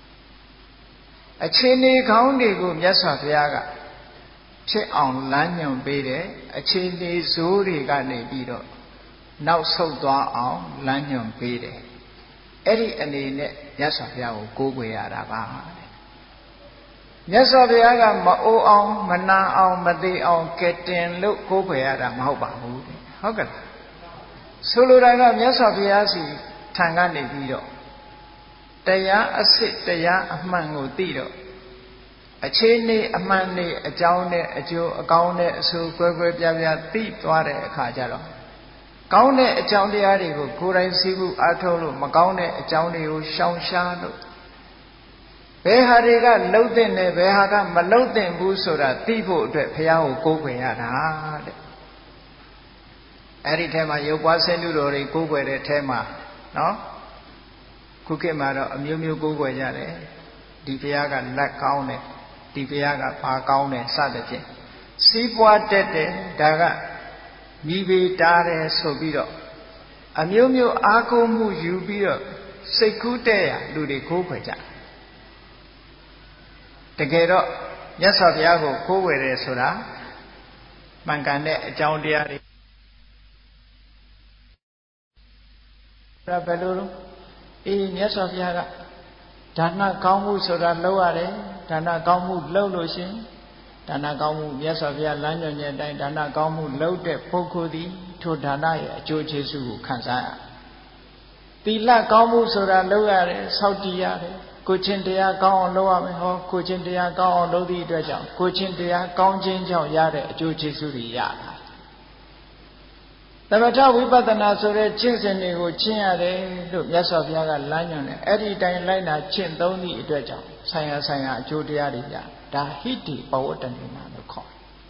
အခြေအနေကောင်းတွေကိုမြတ်စွာဘုရားကဖြစ်အောင်လမ်းညွှန်ပေးတယ်အခြေအနေဆိုးတွေကနေပြီးတော့နောက်ဆုတ်သွားအောင်လမ်းညွှန်ပေးတယ်အဲ့ဒီအနေနဲ့မြတ်စွာဘုရားကိုကိုးကွယ်ရတာပါမြတ်စွာဘုရားကမအိုးအောင်မနာအောင်မသေးအောင်ကဲတင်လို့ကိုးကွယ်ရတာမဟုတ်ပါဘူးဟုတ်ကဲ့ဆိုလိုတာကမြတ်စွာဘုရားစီထံကနေပြီးတော့တရားအစစ်တရားအမှန်ကိုသိတော့အခြေအနေအမှန်နဲ့အကြောင်းနဲ့အကျိုးအကောင်းနဲ့အဆိုးကွဲကွဲပြားပြားသိသွားတဲ့အခါကျတော့ကောင်းတဲ့အကြောင်းတရားတွေကိုကိုယ်တိုင်သိမှုအားထုတ်လို့မကောင်းတဲ့အကြောင်းတွေကိုရှောင်ရှားလို့ဘယ်ဟာတွေကလှုပ်တဲ့နဲ့ဘယ်ဟာကမလှုပ်တဲ့ဘူးဆိုတာသိဖို့အတွက်ဘုရားကိုကိုးကွယ်ရတာတဲ့အဲ့ဒီထဲမှာရုပ်ပွားဆင်းတုတော်တွေကိုးကွယ်တဲ့ထဲမှာနော်ခုခေတ်မှာတော့အမျိုးမျိုးကိုးကွယ်ကြတယ်ဒီဘုရားကလက်ကောင်းတယ်ဒီဘုရားကဘာကောင်းတယ်စသဖြင့်စီးပွားတက်တယ်ဒါကမိဘတားတယ်ဆိုပြီးတော့အမျိုးမျိုးအားကိုးမှုယူပြီးတော့စိတ်ကူးတဲ့ရလူတွေကိုးကွယ်ကြတကယ်တော့မြတ်စွာဘုရားကိုကိုးကွယ်တယ်ဆိုတာမှန်ကန်တဲ့အကြောင်းတရားတွေဒါဘယ်လိုလဲအေးမြတ်စွာဘုရားကဒါနကောင်းမှုဆိုတာလုပ်ရတယ်ဒါနကောင်းမှုလုပ်လို့ရှင်ဒါနကောင်းမှုမြတ်စွာဘုရားလမ်းညွှန်တဲ့အတိုင်းဒါနကောင်းမှုလုပ်တဲ့ပုဂ္ဂိုလ်သည်ထိုဒါနရဲ့အကျိုးကျေးဇူးကိုခံစားရသီလကောင်းမှုဆိုတာလုပ်ရတယ်စောင့်တည်ရတယ်ကိုချင်းတရားကောင်းအောင်လုပ်ရမယ်ဟောကိုချင်းတရားကောင်းအောင်လုပ်သည့်အတွက်ကြောင့်ကိုချင်းတရားကောင်းခြင်းကြောင့်ရတဲ့အကျိုးကျေးဇူးတွေရတာသမထဝိပဿနာဆိုတဲ့ကျင့်စဉ်တွေကိုကျင့်ရတယ်လို့မြတ်စွာဘုရားကလမ်းညွှန်တယ်အဲ့ဒီတိုင်းလိုက်နာကျင့်သုံးသည့်အတွက်ကြောင့်ဆိုင်ရာဆိုင်ရာအကျိုးတရားတွေရဒါဟိတိပဝတ္တနိနာလို့ခေါ်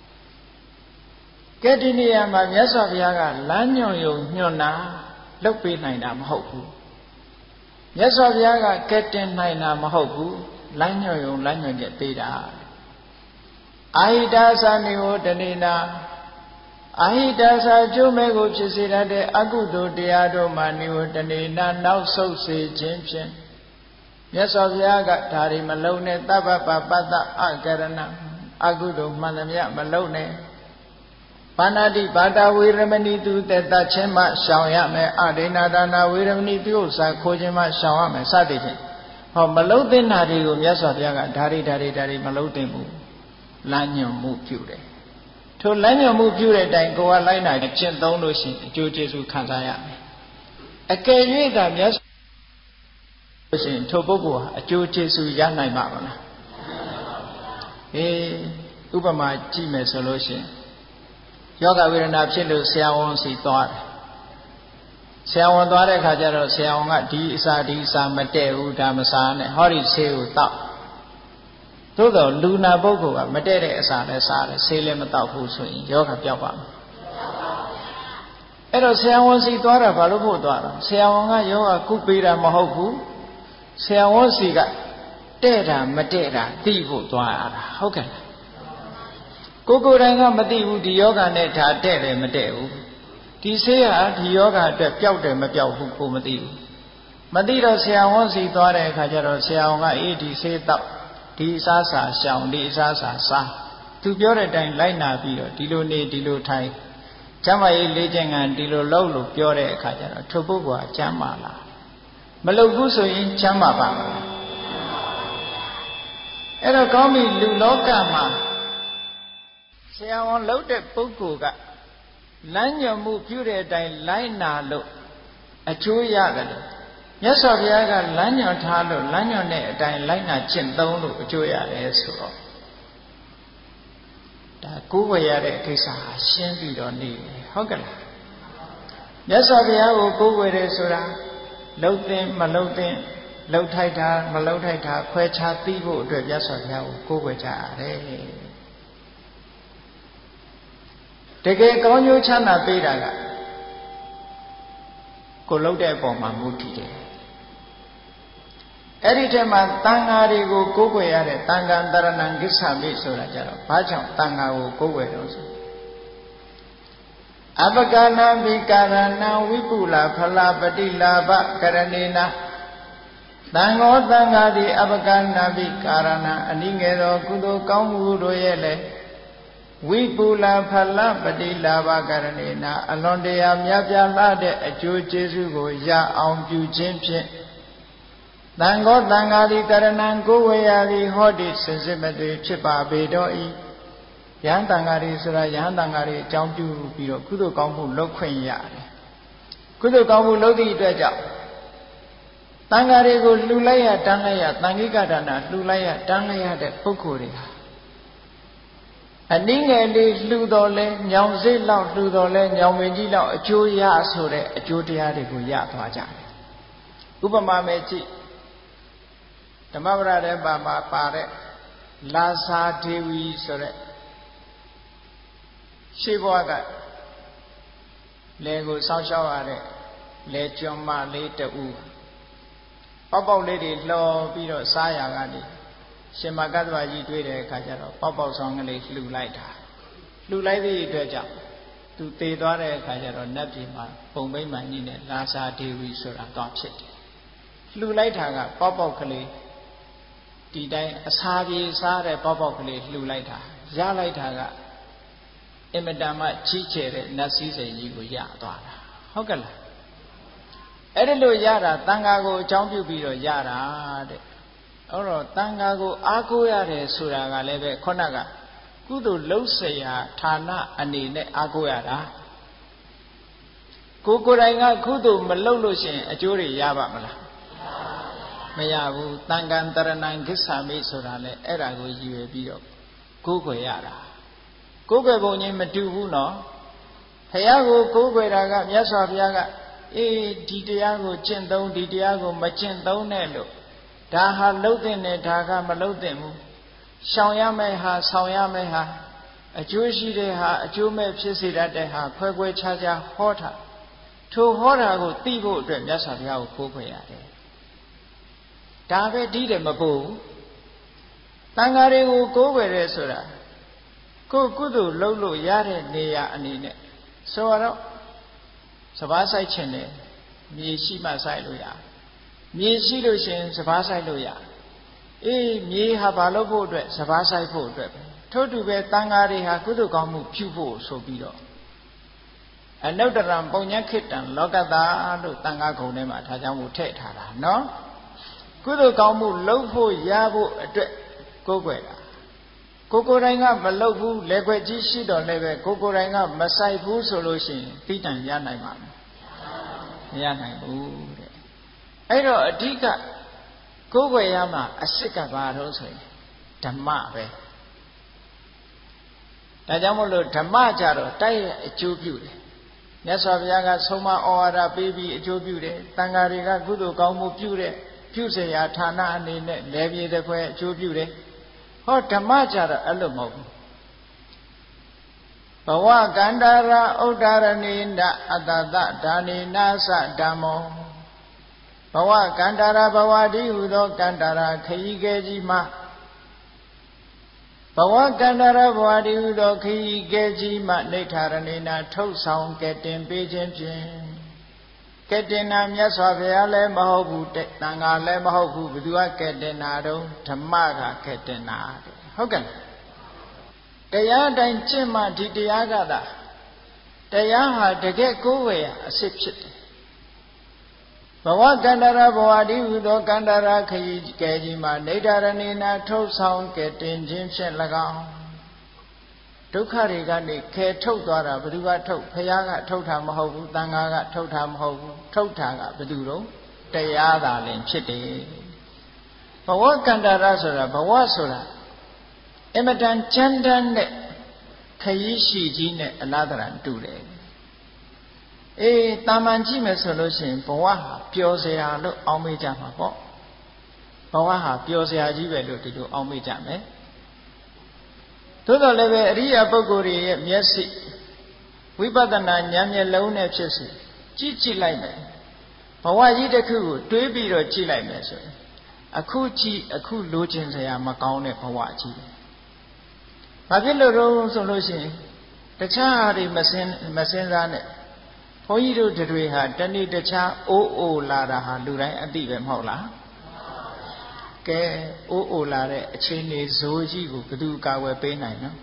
တယ်ကဲဒီနေရာမှာမြတ်စွာဘုရားကလမ်းညွှန်ယုံညွှန်တာလုပ်ပေးနိုင်တာမဟုတ်ဘူးမြတ်စွာဘုရားကကဲတင်နိုင်တာမဟုတ်ဘူးလမ်းညွှန်ယုံလမ်းညွှန်ချက်ပေးတာအာဟိတာသနိဝတ္တနိနာအာဟိတာစာကျိုးမဲ့ကိုဖြစ်စေတတ်တဲ့အကုသိုလ်တရားတို့မှနိဝတ္တနိနာနောက်ဆုတ်စေခြင်းဖြင့်မြတ်စွာဘုရားကဒါရီမလုံးနဲ့တပ္ပပပတ္တအကရဏအကုသိုလ်မှန်သမျှမလုံးနဲ့ပါဏာတိဘာတာဝေရမဏိတုတက်တချင်းမှရှောင်ရမယ်အဒိနာဒါနာဝေရမဏိပြုစာခိုးခြင်းမှရှောင်ရမယ်စသည်ဖြင့်ဟောမလုံးသင့်တာတွေကိုမြတ်စွာဘုရားကဒါရီဒါရီဒါရီမလုံးသင့်ဘူးလမ်းညွှန်မှုပြုတယ်ထိုလမ်းညွှန်မှုပြုတဲ့အတိုင်းကိုယ်ကလိုက်နာကျင့်သုံးလို့ရှိရင်အကျိုးကျေးဇူးခံစားရမယ်အကယ်၍သာမြတ်စွာလို့ရှိရင်ထိုပုဂ္ဂိုလ်ဟာအကျိုးကျေးဇူးရနိုင်မှာမလားအေးဥပမာကြည့်မယ်ဆိုလို့ရှိရင်ယောဂဝေဒနာဖြစ်လို့ဆရာဝန်စီသွားတယ်ဆရာဝန်သွားတဲ့ခါကျတော့ဆရာဝန်ကဒီအစာဒီအစာမတည့်ဘူးဒါမစားနဲ့ဟောဒီဆေးကိုတောက်သို့တော့လူနာပုဂ္ဂိုလ်ကမတည့်တဲ့အစာလည်းစားတယ်ဆေးလည်းမတောက်ဘူးဆိုရင်ယောဂပြောက်ပါမယ်အဲ့တော့ဆရာဝန်စီသွားတာဘာလို့ဖို့သွားတာဆရာဝန်ကယောဂကုပေးတာမဟုတ်ဘူးဆရာဝန်စီကတဲ့တာမတဲ့တာသိဖို့သွားရတာဟုတ်ကဲ့ကိုကိုယ်တိုင်ကမသိဘူးဒီယောဂနဲ့ဒါတဲ့တယ်မတဲ့ဘူးဒီဆေးဟာဒီယောဂအတွက်ပျောက်တယ်မပျောက်ဘူးကိုမသိဘူးမသိတော့ဆရာဝန်စီသွားတဲ့အခါကျတော့ဆရာဝန်ကအေးဒီဆေးတောက်ဒီအစားစာရှောင်ဒီအစားစာစားသူပြောတဲ့အတိုင်းလိုက်နာပြီးတော့ဒီလိုနေဒီလိုထိုင်ကျမ်းမာရေးလေ့ကျင့်ခန်းဒီလိုလုပ်လို့ပြောတဲ့အခါကျတော့ထိုပုဂ္ဂိုလ်ကကျမ်းမာလားမလုပ်ဘူးဆိုရင်ကျမ်းမာပါမလားအဲ့တော့ကောင်းပြီလူလောကမှာဆရာဝန်လုပ်တဲ့ပုဂ္ဂိုလ်ကလမ်းညွှန်မှုပြုတဲ့အတိုင်းလိုက်နာလို့အကျိုးရတယ်မြတ်စွာဘုရားကလမ်းညွှန်ထားလို့လမ်းညွှန်တဲ့အတိုင်းလိုက်နာကျင့်သုံးလို့အကျိုးရတယ်ဆိုတော့ဒါကိုးဝယ်ရတဲ့ကိစ္စဟာရှင်းပြီးတော့နေတယ်ဟုတ်ကဲ့လားမြတ်စွာဘုရားကိုကိုးဝယ်တယ်ဆိုတာလှုပ်သိမလှုပ်သိလှုပ်ထိုက်တာမလှုပ်ထိုက်တာခွဲခြားသိဖို့အတွက်မြတ်စွာဘုရားကိုကိုးဝယ်ကြရတယ်တကယ်ကောင်းကျိုးချမ်းသာပေးတာကကိုလှုပ်တဲ့အပေါ်မှာမူတည်တယ်အဲ့ဒီထဲမှာတန်ဃာတွေကိုကိုးကွယ်ရတဲ့တန်ဃာတရဏံကိစ္ဆာမိဆိုတာကြတော့ဘာကြောင့်တန်ဃာကိုကိုးကွယ်တော့ဆိုအပကနာဘိကာရဏံဝိပုလဖလပတိလာဘကရဏေနာတန်ဃောတန်ဃာသည်အပကနာဘိကာရဏံအနိငယ်သောကုသိုလ်ကောင်းမှုတို့ရဲ့လေဝိပုလဖလပတိလာဘကရဏေနာအလွန်တရာမြတ်ပြားလာတဲ့အကျိုးကျေးဇူးကိုရအောင်ပြုခြင်းဖြင့်တန်ဃောတန်ဃာသည်တရဏံကိုဝေယသည်ဟောတိစင်စစ်မသွေဖြစ်ပါပေတော့ဤယဟန်တန်ဃာတွေဆိုတာယဟန်တန်ဃာတွေအကြောင်းပြုပြီးတော့ကုသိုလ်ကောင်းမှုလုပ်ခွင့်ရတယ်ကုသိုလ်ကောင်းမှုလုပ်သည့်အတွက်ကြောင့်တန်ဃာတွေကိုလှူလိုက်ရတန်းလိုက်ရတန်ခိကဒါနလှူလိုက်ရတန်းလိုက်ရတဲ့ပုဂ္ဂိုလ်တွေဟာအနည်းငယ်လေးလှူတော်လဲညောင်စိတ်လောက်လှူတော်လဲညောင်မင်းကြီးလောက်အကျိုးရဆိုတဲ့အကျိုးတရားတွေကိုရသွားကြတယ်ဥပမာမဲ့ကြည့်တဓမ္မပဒတဲ့ပါမှာပါတဲ့လာစာဒေဝီဆိုတဲ့ရှေးဘဝကလေကိုစောင့်ရှောက်ရတဲ့လေကျွမ်းမလေးတူပေါက်ပေါက်လေးတွေလှော်ပြီးတော့စားရကနေရှင်မကတ္တဝကြီးတွေ့တဲ့အခါကျတော့ပေါက်ပေါက်ဆောင်ကလေးလှူလိုက်တာလှူလိုက်တဲ့အတွက်ကြောင့်သူသေသွားတဲ့အခါကျတော့နတ်ပြည်မှာပုံပိမှန်ကြီးနဲ့လာစာဒေဝီဆိုတာတော့ဖြစ်တယ်လှူလိုက်တာကပေါက်ပေါက်ကလေးဒီတိုင်းအစာပြေစားတဲ့ပေါက်ပေါက်ကလေးလှူလိုက်တာရလိုက်တာကအင်မတန်မှကြီးကျယ်တဲ့နတ်စည်းစိမ်ကြီးကိုရသွားတာဟုတ်ကဲ့လားအဲ့ဒီလိုရတာတန်ဃာကိုအကြောင်းပြုပြီးတော့ရတာတဲ့အဲ့တော့တန်ဃာကိုအားကိုးရတယ်ဆိုတာကလည်းပဲခုနကကုသိုလ်လုံးเสียဌာနအနေနဲ့အားကိုးရတာကိုကိုယ်တိုင်ကကုသိုလ်မလုပ်လို့ရှိရင်အကျိုးတွေရပါမလားမရဘူးတန်ခံတရဏံဂစ္ဆာမိဆိုတာလေအဲ့ဒါကိုရည်ရွယ်ပြီးတော့ကိုးကွယ်ရတာကိုးကွယ်ပုံချင်းမတူဘူးနော်ဘုရားကိုကိုးကွယ်တာကမြတ်စွာဘုရားကအေးဒီတရားကိုကျင့်သုံးဒီတရားကိုမကျင့်သုံးနဲ့လို့ဒါဟာလှုပ်တဲ့နဲ့ဒါကမလှုပ်တဲ့ဘူးရှောင်ရမယ့်ဟာဆောင်ရမယ့်ဟာအကျိုးရှိတဲ့ဟာအကျိုးမဲ့ဖြစ်စေတတ်တဲ့ဟာခွဲခွဲခြားခြားဟောတာထိုဟောတာကိုသိဖို့အတွက်မြတ်စွာဘုရားကိုကိုးကွယ်ရတယ်ဒါပဲဒီတယ်မပို့ဘူးတန်ဃာတွေကိုကိုးကွယ်ရဲဆိုတာကိုယ်ကုသိုလ်လုပ်လို့ရတဲ့နေရာအနေနဲ့ဆိုတော့စပားဆိုင်ခြင်းနဲ့မြေရှိမှဆိုင်လို့ရမြေရှိလို့ရှင်စပားဆိုင်လို့ရအေးမြေဟာဘာလို့ဖို့အတွက်စပားဆိုင်ဖို့အတွက်ပဲထို့တူပဲတန်ဃာတွေဟာကုသိုလ်ကောင်းမှုပြုဖို့ဆိုပြီးတော့အနုတ္တရံပုံညခိတံလောကတာလို့တန်ဃာဂုံထဲမှာဒါကြောင့်မို့ထည့်ထားတာနော်ကုသိုလ်ကောင်းမှုလုပ်ဖို့ရဖို့အတွက်ကိုးကွယ်တာကိုကိုယ်တိုင်ကမလုပ်ဘူးလက်ွက်ကြီးရှိတော်လည်းပဲကိုကိုယ်တိုင်ကမဆိုင်ဘူးဆိုလို့ရှိရင်ပြီးတိုင်ရနိုင်မှာမရနိုင်ဘူးတဲ့အဲ့တော့အဓိကကိုးကွယ်ရမှာအစစ်ကဘာတော့ဆိုရင်ဓမ္မပဲဒါကြောင့်မို့လို့ဓမ္မကြတော့တိုက်ရဲ့အကျိုးပြုတယ်မြတ်စွာဘုရားကဆုံးမဩဝါဒပေးပြီးအကျိုးပြုတယ်တန်ဃာတွေကကုသိုလ်ကောင်းမှုပြုတဲ့ပြုเสียရာဌာနအနေနဲ့လဲပြေတဲ့ခွဲအကျိုးပြုတယ်ဟောဓမ္မကြတော့အဲ့လိုမဟုတ်ဘူးဘဝကန္တာရာဥဒ္ဒါရဏိနအတ္တတဒါနိနာသဓမ္မောဘဝကန္တာရာဘဝတိဟုသောကန္တာရာခရီးကဲကြီးမှာဘဝကန္တာရာဘဝတိဟုသောခရီးကဲကြီးမှာနေထာရဏိနာထုတ်ဆောင်ကဲ့တင်ပေးခြင်းဖြင့်ကဲ့တင်နာမြတ်စွာဘုရားလည်းမဟုတ်ဘူးတန်ခါလည်းမဟုတ်ဘူးဘယ်သူကကဲ့တင်နာတော့ဓမ္မကကဲ့တင်နာတဲ့ဟုတ်ကဲ့တရားတိုင်းကျင့်မှဒီတရားကသာတရားဟာတကယ်ကိုယ်ဝေရအစစ်ဖြစ်တယ်ဘဝကန္တရာဘဝတိဟုသောကန္တရာခရီးကဲကြီးမှာနေတရဏိနာထုတ်ဆောင်ကဲ့တင်ခြင်းဖြင့်၎င်းဒုက္ခတွေကနေခဲထုတ်သွားတာဘယ်သူကထုတ်ဘုရားကထုတ်တာမဟုတ်ဘူးတန်ဃာကထုတ်တာမဟုတ်ဘူးထုတ်တာကဘယ်သူတော့တရားသာလင်ဖြစ်တယ်ဘဝကန္တရာဆိုတာဘဝဆိုတာအမတန်ချမ်းတမ်းတဲ့ခရီးရှိကြီးနဲ့အလားတရတူတယ်အေးတာမန်ကြည့်မယ်ဆိုလို့ရှိရင်ဘဝဟာပျော်စရာလို့အောင်းမေးကြမှာပေါ့ဘဝဟာပျော်စရာကြီးပဲလို့ဒီလိုအောင်းမေးကြမယ်သို့တော်လည်းပဲအရိယာပုဂ္ဂိုလ်တွေရဲ့မျက်စိဝိပဿနာဉာဏ်မျက်လုံးနဲ့ဖြစ်စီကြည့်ကြည့်လိုက်မယ်ဘဝကြီးတစ်ခုကိုတွေးပြီးတော့ကြည့်လိုက်မယ်ဆိုရင်အခုကြည့်အခုလိုချင်စရာမကောင်းတဲ့ဘဝကြီးဘာဖြစ်လို့တော့ဆိုလို့ရှိရင်တခြားဟာတွေမစင်မစင်စားနဲ့ဘုန်းကြီးတို့တွေဟာတဏှိတခြားအိုးအိုလာတာဟာလူတိုင်းအသိပဲမဟုတ်လားကဲအိုးအိုလာတဲ့အခြေအနေဇိုးကြီးကိုဘယ်သူကာဝယ်ပေးနိုင်နော်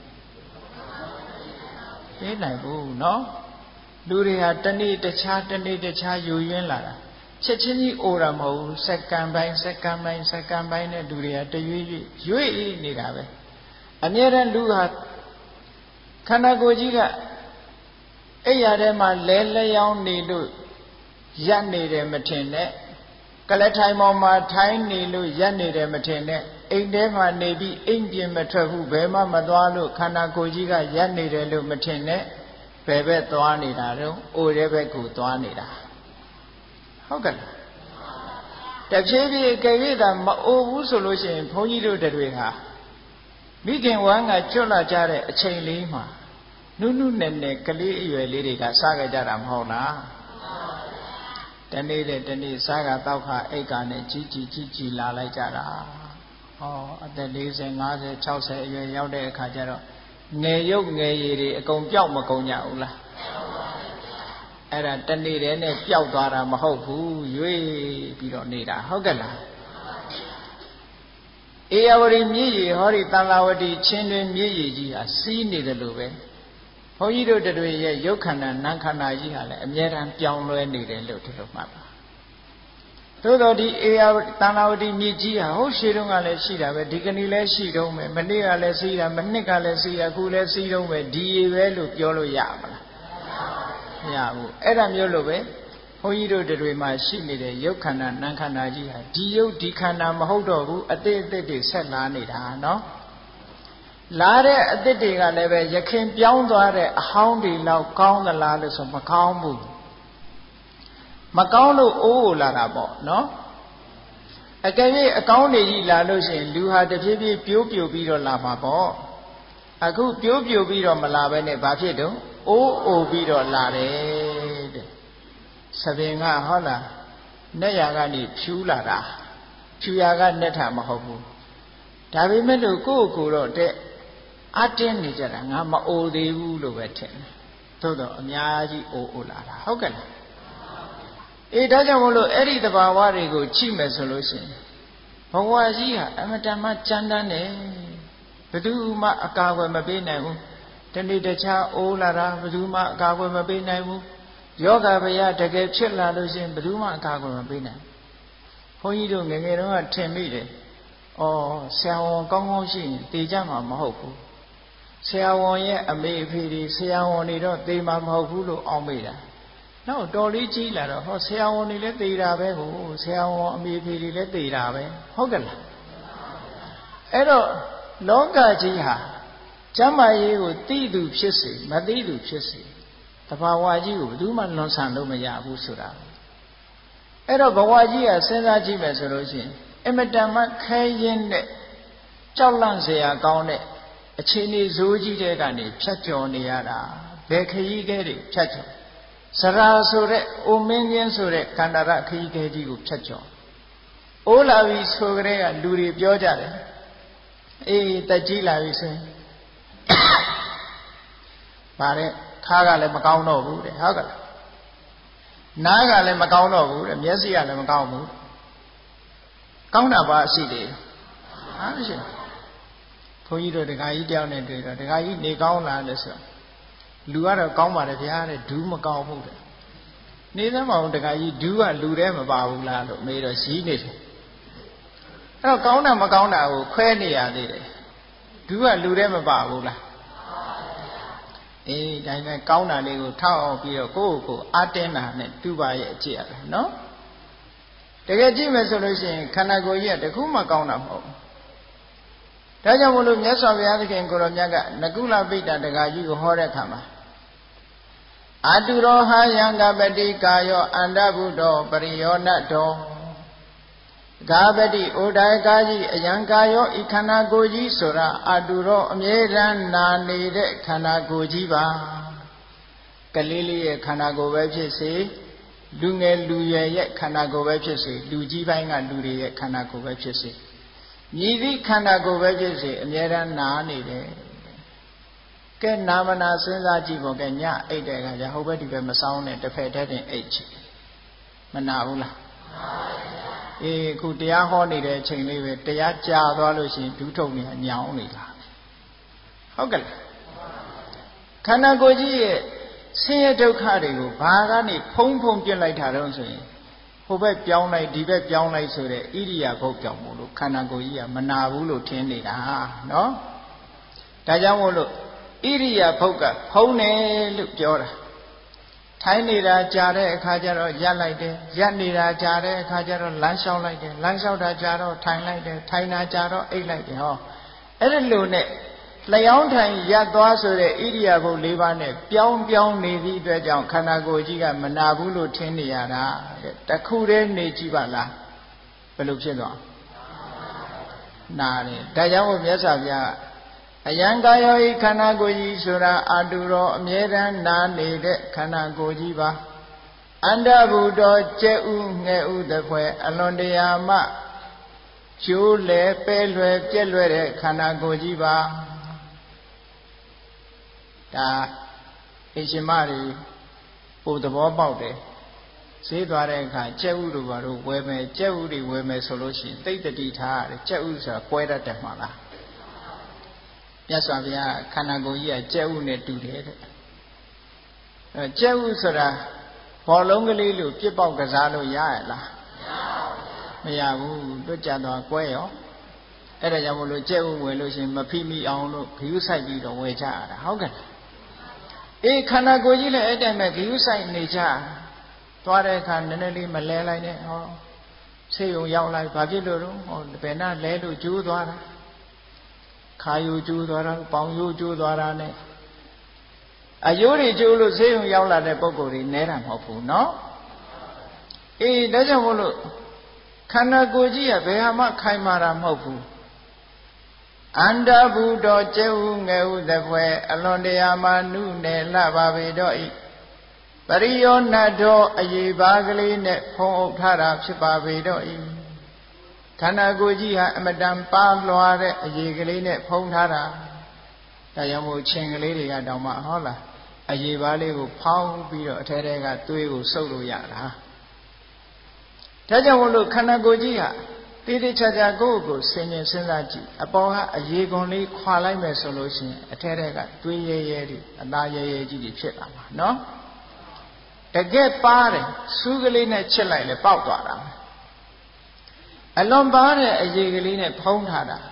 ပေးနိုင်ဘူးနော်လူတွေဟာတဏှိတခြားတဏှိတခြားယူရင်းလာတာချက်ချင်းကြီးအိုတာမဟုတ်ဘူးစက္ကန့်ပိုင်းစက္ကန့်ပိုင်းစက္ကန့်ပိုင်းနဲ့လူတွေကတရွေ့ရွေ့ရွေ့နေတာပဲအမြဲတမ်းလူဟာခန္ဓာကိုယ်ကြီးကအဲ့ရထဲမှာလဲလျောင်းနေလို့ရပ်နေတယ်မထင်နဲ့ကလထိုင်ပေါ်မှာထိုင်းနေလို့ရပ်နေတယ်မထင်နဲ့အိမ်ထဲမှာနေပြီးအိမ်ပြင်မထွက်ဘူးဘယ်မှမသွားလို့ခန္ဓာကိုယ်ကြီးကရပ်နေတယ်လို့မထင်နဲ့ဘယ်ဘက်သွားနေတာတော့အိုတဲ့ဘက်ကိုသွားနေတာဟုတ်ကဲ့တတဖြည်းဖြည်းကြွေတာမအိုဘူးဆိုလို့ရှိရင်ဘုန်းကြီးတို့တွေဟာမိခင်ဝမ်းကကျွတ်လာကြတဲ့အချိန်လေးမှာနုနုနဲ့နဲ့ကလေးအရွယ်လေးတွေကစားကြကြတာမဟုတ်လားတနေ့တဲ့တနေ့စားကတောက်ခါအိတ်ကနဲ့ကြီးကြီးကြီးကြီးလာလိုက်ကြတာဟောအသက်၄၀ ၅၀ ၆၀အရွယ်ရောက်တဲ့အခါကျတော့ငယ်ရုပ်ငယ်ရည်တွေအကုန်ပျောက်မကုန်ကြဘူးလားအဲ့ဒါတနေ့တည်းနဲ့ပျောက်သွားတာမဟုတ်ဘူးရွေ့ပြီးတော့နေတာဟုတ်ကဲ့လားဧရာဝတီမြစ်ရည်ဟောဒီသံဃာဝတီချင်းတွင်မြစ်ရည်ကြီးဟာစီးနေတယ်လို့ပဲဘုန်းကြီးတို့တွေရဲ့ရုပ်ခန္ဓာနာမ်ခန္ဓာကြီးဟာလည်းအမြဲတမ်းပြောင်းလဲနေတယ်လို့ဒီလိုမှတ်ပါသို့တော်ဒီဧရာဝတီသံဃာဝတီမြစ်ကြီးဟာဟိုရှေးတုန်းကလည်းရှိတာပဲဒီကနေ့လည်းရှိတုန်းပဲမနေ့ကလည်းစီးတာမနှစ်ကလည်းစီးတာအခုလည်းစီးတုန်းပဲဒီရည်ပဲလို့ပြောလို့ရမလားမရဘူးအဲ့ဒါမျိုးလို့ပဲဘုန်းကြီးတို့တွေမှာရှိနေတဲ့ရုပ်ခန္ဓာနာမ်ခန္ဓာကြီးဟာဒီရုပ်ဒီခန္ဓာမဟုတ်တော့ဘူးအတိတ်အသစ်တွေဆက်လာနေတာနော်လာတဲ့အသစ်တွေကလည်းပဲရခင်ပြောင်းသွားတဲ့အဟောင်းတွေလောက်ကောင်းသလားလို့ဆိုမကောင်းဘူးမကောင်းလို့အိုးကိုလာတာပေါ့နော်အကယ်၍အကောင်းတွေကြီးလာလို့ရှိရင်လူဟာတဖြည်းဖြည်းပြိုးပြိုပြီးတော့လာမှာပေါ့အခုပြိုးပြိုပြီးတော့မလာဘဲနဲ့ဘာဖြစ်တော့အိုးအိုပြီးတော့လာတယ်တဲ့သပင်ကဟုတ်လားနဲ့ရကနေဖြူးလာတာဖြူရကနဲ့တာမဟုတ်ဘူးဒါပေမဲ့လို့ကိုယ့်ကိုယ်တော့တဲ့အတင်းနေကြတာငါမအိုသေးဘူးလို့ပဲထင်တယ်သို့တော့အများကြီးအိုအိုလာတာဟုတ်ကဲ့လားအေးဒါကြောင့်မလို့အဲ့ဒီသဘာဝတွေကိုကြည့်မယ်ဆိုလို့ရှိရင်ဘဝကြီးဟာအမတန်မှကြမ်းတမ်းတယ်ဘယ်သူမှအကာအကွယ်မပေးနိုင်ဘူးတနေ့တခြားအိုးလာတာဘယ်သူမှအကာအကွယ်မပေးနိုင်ဘူးယောဂဗျာတကယ်ဖြစ်လာလို့ရှိရင်ဘယ်သူမှအကာအကွယ်မပေးနိုင်ဘုန်းကြီးတို့ငယ်ငယ်တုန်းကထင်မိတယ်ဩဆရာဝန်ကောင်းကောင်းရှိရင်တည်ကြမှာမဟုတ်ဘူးဆရာဝန်ရဲ့အမေအဖေတွေဆရာဝန်တွေတော့သေမှာမဟုတ်ဘူးလို့အောက်မိတာနောက်တော်လေးကြီးလာတော့ဟောဆရာဝန်တွေလည်းသေတာပဲကိုဆရာဝန်အမေအဖေတွေလည်းသေတာပဲဟုတ်ကဲ့လားအဲ့တော့လောကကြီးဟာကျမ်းမာရေးကိုသိသူဖြစ်စေမသိသူဖြစ်စေတဘာဝကြီးကိုဘယ်သူမှလွန်ဆန်လို့မရဘူးဆိုတာအဲ့တော့ဘဝကြီးကစဉ်းစားကြည့်မယ်ဆိုလို့ရှိရင်အမတန်မှခဲရင်တဲ့ကြောက်လန့်เสียကောင်းတဲ့အခြေအနေဇိုးကြီးတဲ့ကနေဖြတ်ကျော်နေရတာဘယ်ခရီးခဲတွေဖြတ်ကျော်စရာဆိုတဲ့အိုမင်းချင်းဆိုတဲ့ကန္တာရခရီးခဲကြီးကိုဖြတ်ကျော်အိုးလာပြီဆိုကြတဲ့ကလူတွေပြောကြတယ်အေးတက်ကြီးလာပြီဆိုရင်ဗါတဲ့ခါးကလည်းမကောင်းတော့ဘူးတဲ့ဟုတ်ကဲ့နားကလည်းမကောင်းတော့ဘူးတဲ့မျက်စိကလည်းမကောင်းဘူးကောင်းတာပါရှိတယ်ဟာမရှိဘုန်းကြီးတို့ဒကာကြီးတယောက်နဲ့တွေ့တော့ဒကာကြီးနေကောင်းလားလို့ဆိုလူကတော့ကောင်းပါတယ်ဗျာတဲ့ဒူးမကောင်းဘူးတဲ့နေသမောင်ဒကာကြီးဒူးကလူထဲမပါဘူးလားလို့မေးတော့ရှိနေတယ်အဲ့တော့ကောင်းတာမကောင်းတာကိုခွဲနေရသေးတယ်ဒူးကလူထဲမပါဘူးလားအေးဒါနဲ့ကောင်းတာလေးကိုထောက်အောင်ပြီးတော့ကိုယ့်ကိုယ်အားတင်းတာနဲ့တူပါရဲ့အကျင့်ရပဲနော်တကယ်ကြည့်မယ်ဆိုလို့ရှိရင်ခန္ဓာကိုယ်ကြီးကတခုမှကောင်းတာမဟုတ်ဘူးဒါကြောင့်မလို့မြတ်စွာဘုရားသခင်ကိုရောမြတ်ကနကုလပိဋ္ဌတက္ကကြီးကိုဟောတဲ့အခါမှာအာတုရောဟာယံကပတိကာယောအန္တဗုဒ္ဓောပရိယောနတောဂါပတိဩဒိုင်ကာကြီးအယံကာယောဤခန္ဓာကိုယ်ကြီးဆိုတာအာတုရောအမြဲတမ်းနာနေတဲ့ခန္ဓာကိုယ်ကြီးပါကလေးလေးရဲ့ခန္ဓာကိုယ်ပဲဖြစ်စေလူငယ်လူရွယ်ရဲ့ခန္ဓာကိုယ်ပဲဖြစ်စေလူကြီးပိုင်းကလူတွေရဲ့ခန္ဓာကိုယ်ပဲဖြစ်စေမြည်သည့်ခန္ဓာကိုယ်ပဲဖြစ်စေအမြဲတမ်းနာနေတယ်ကဲနာမနာစဉ်းစားကြည့်ဖို့ကဲညအိတ်တဲ့အခါကျဟိုဘက်ဒီဘက်မစောင်းနဲ့တစ်ဖက်တည်းတင်အိတ်ချင်မနာဘူးလားအေးအခုတရားဟောနေတဲ့အချိန်လေးပဲတရားကြာသွားလို့ရှိရင်ဒုထုံနေညောင်းနေတာဟုတ်ကဲ့ခန္ဓာကိုယ်ကြီးရဲ့ဆင်းရဲဒုက္ခတွေကိုဘာကနေဖုံးဖုံးပြစ်လိုက်တာတော့ဆိုရင်ဟိုဘက်ပြောင်းလိုက်ဒီဘက်ပြောင်းလိုက်ဆိုတဲ့ဣရိယာပုတ်ပြောင်းမို့လို့ခန္ဓာကိုယ်ကြီးကမနာဘူးလို့ထင်နေတာနော်ဒါကြောင့်မို့လို့ဣရိယာပုတ်ကဖုံးတယ်လို့ပြောတာထိုင်နေတာကြာတဲ့အခါကျတော့ရပ်လိုက်တယ်ရပ်နေတာကြာတဲ့အခါကျတော့လမ်းလျှောက်လိုက်တယ်လမ်းလျှောက်တာကြာတော့ထိုင်လိုက်တယ်ထိုင်တာကြာတော့အိပ်လိုက်တယ်ဟောအဲ့ဒီလိုနဲ့လျောင်းထိုင်ရပ်သွားဆိုတဲ့ဣရိယာပုတ်၄ပါးနဲ့ပြောင်းပြောင်းနေသည့်အတွက်ကြောင့်ခန္ဓာကိုယ်ကြီးကမနာဘူးလို့ထင်နေရတာတခုတည်းနေကြည့်ပါလားဘယ်လိုဖြစ်သွားနာတယ်ဒါကြောင့်မြတ်စွာဘုရားအယံကာယောဤခန္ဓာကိုယ်ကြီးဆိုတာအာတုရောအမြဲတမ်းနာနေတဲ့ခန္ဓာကိုယ်ကြီးပါအန္တဘုဒ္ဓကျဲဥငဲ့ဥတဖွဲအလွန်တရာမှကျိုးလေပဲလွယ်ပြက်လွယ်တဲ့ခန္ဓာကိုယ်ကြီးပါဒါအရှင်မတွေပို့သဘောပေါက်တယ်ဈေးသွားတဲ့အခါကျက်ဥတို့ဘာလို့ဝယ်မယ်ကျက်ဥတွေဝယ်မယ်ဆိုလို့ရှိရင်သိတ္တိထားရတယ်ကျက်ဥဆိုတာကွဲတတ်တယ်မှာလားမြတ်စွာဘုရားခန္ဓာကိုယ်ကြီးကကျက်ဥနဲ့တူတယ်တဲ့အဲကျက်ဥဆိုတာဘောလုံးကလေးလိုပြစ်ပေါက်ကစားလို့ရရလားမရဘူးတွတ်ကြသွားကွဲရောအဲ့ဒါကြောင့်မလို့ကျက်ဥဝယ်လို့ရှိရင်မဖိမိအောင်လို့ဂယုဆိုင်ပြီးတော့ဝယ်ကြရတာဟုတ်ကဲ့အေးခန္ဓာကိုယ်ကြီးလည်းအဲ့တိုင်ပဲဂယုဆိုင်နေကြသွားတဲ့အခါနည်းနည်းလေးမလဲလိုက်နဲ့ဟောဆေးရုံရောက်လိုက်ဘာဖြစ်လို့တော့ဟောဘယ်နှလဲလို့ကျိုးသွားတာခါယူကျိုးသွားတာပေါင်ယူကျိုးသွားတာ ਨੇ အယိုးတွေကျိုးလို့ဆေးရုံရောက်လာတဲ့ပုံကိုယ်တွေနဲတာမဟုတ်ဘူးเนาะအေးဒါကြောင့်မို့လို့ခန္ဓာကိုယ်ကြီးကဘယ်ဟာမှခိုင်မာတာမဟုတ်ဘူးအန္တဘုဒ္ဓကျဲဥငယ်ဥတပွဲအလွန်တရာမှနုနယ်လှပါပေတော့ဤပရိယောနတ်တော်အရေးပါကလေးနဲ့ဖုံးအုပ်ထားတာဖြစ်ပါပေတော့ဤခန္ဓာကိုယ်ကြီးဟာအမတန်ပါလွာတဲ့အရေးကလေးနဲ့ဖုံးထားတာဒါကြောင့်မို့ချင်းကလေးတွေကတောင်မှဟောလားအရေးပါလေးကိုဖောင်းပြီးတော့အထဲထဲကသွေးကိုစုပ်လို့ရတာဒါကြောင့်မို့လို့ခန္ဓာကိုယ်ကြီးဟာတိတိကျကျကိုယ့်ကိုယ်ဆင်ញင်စဉ်းစားကြည့်အပေါ်ကအရေးကွန်လေးခွာလိုက်မယ်ဆိုလို့ရှိရင်အထဲထဲကသွေးရဲရဲတွေအသားရဲရဲကြီးတွေဖြစ်လာမှာနော်တကယ်ပါတယ်စူးကလေးနဲ့ချစ်လိုက်လေပေါက်သွားတာအလွန်ပါတဲ့အရေးကလေးနဲ့ဖုံးထားတာ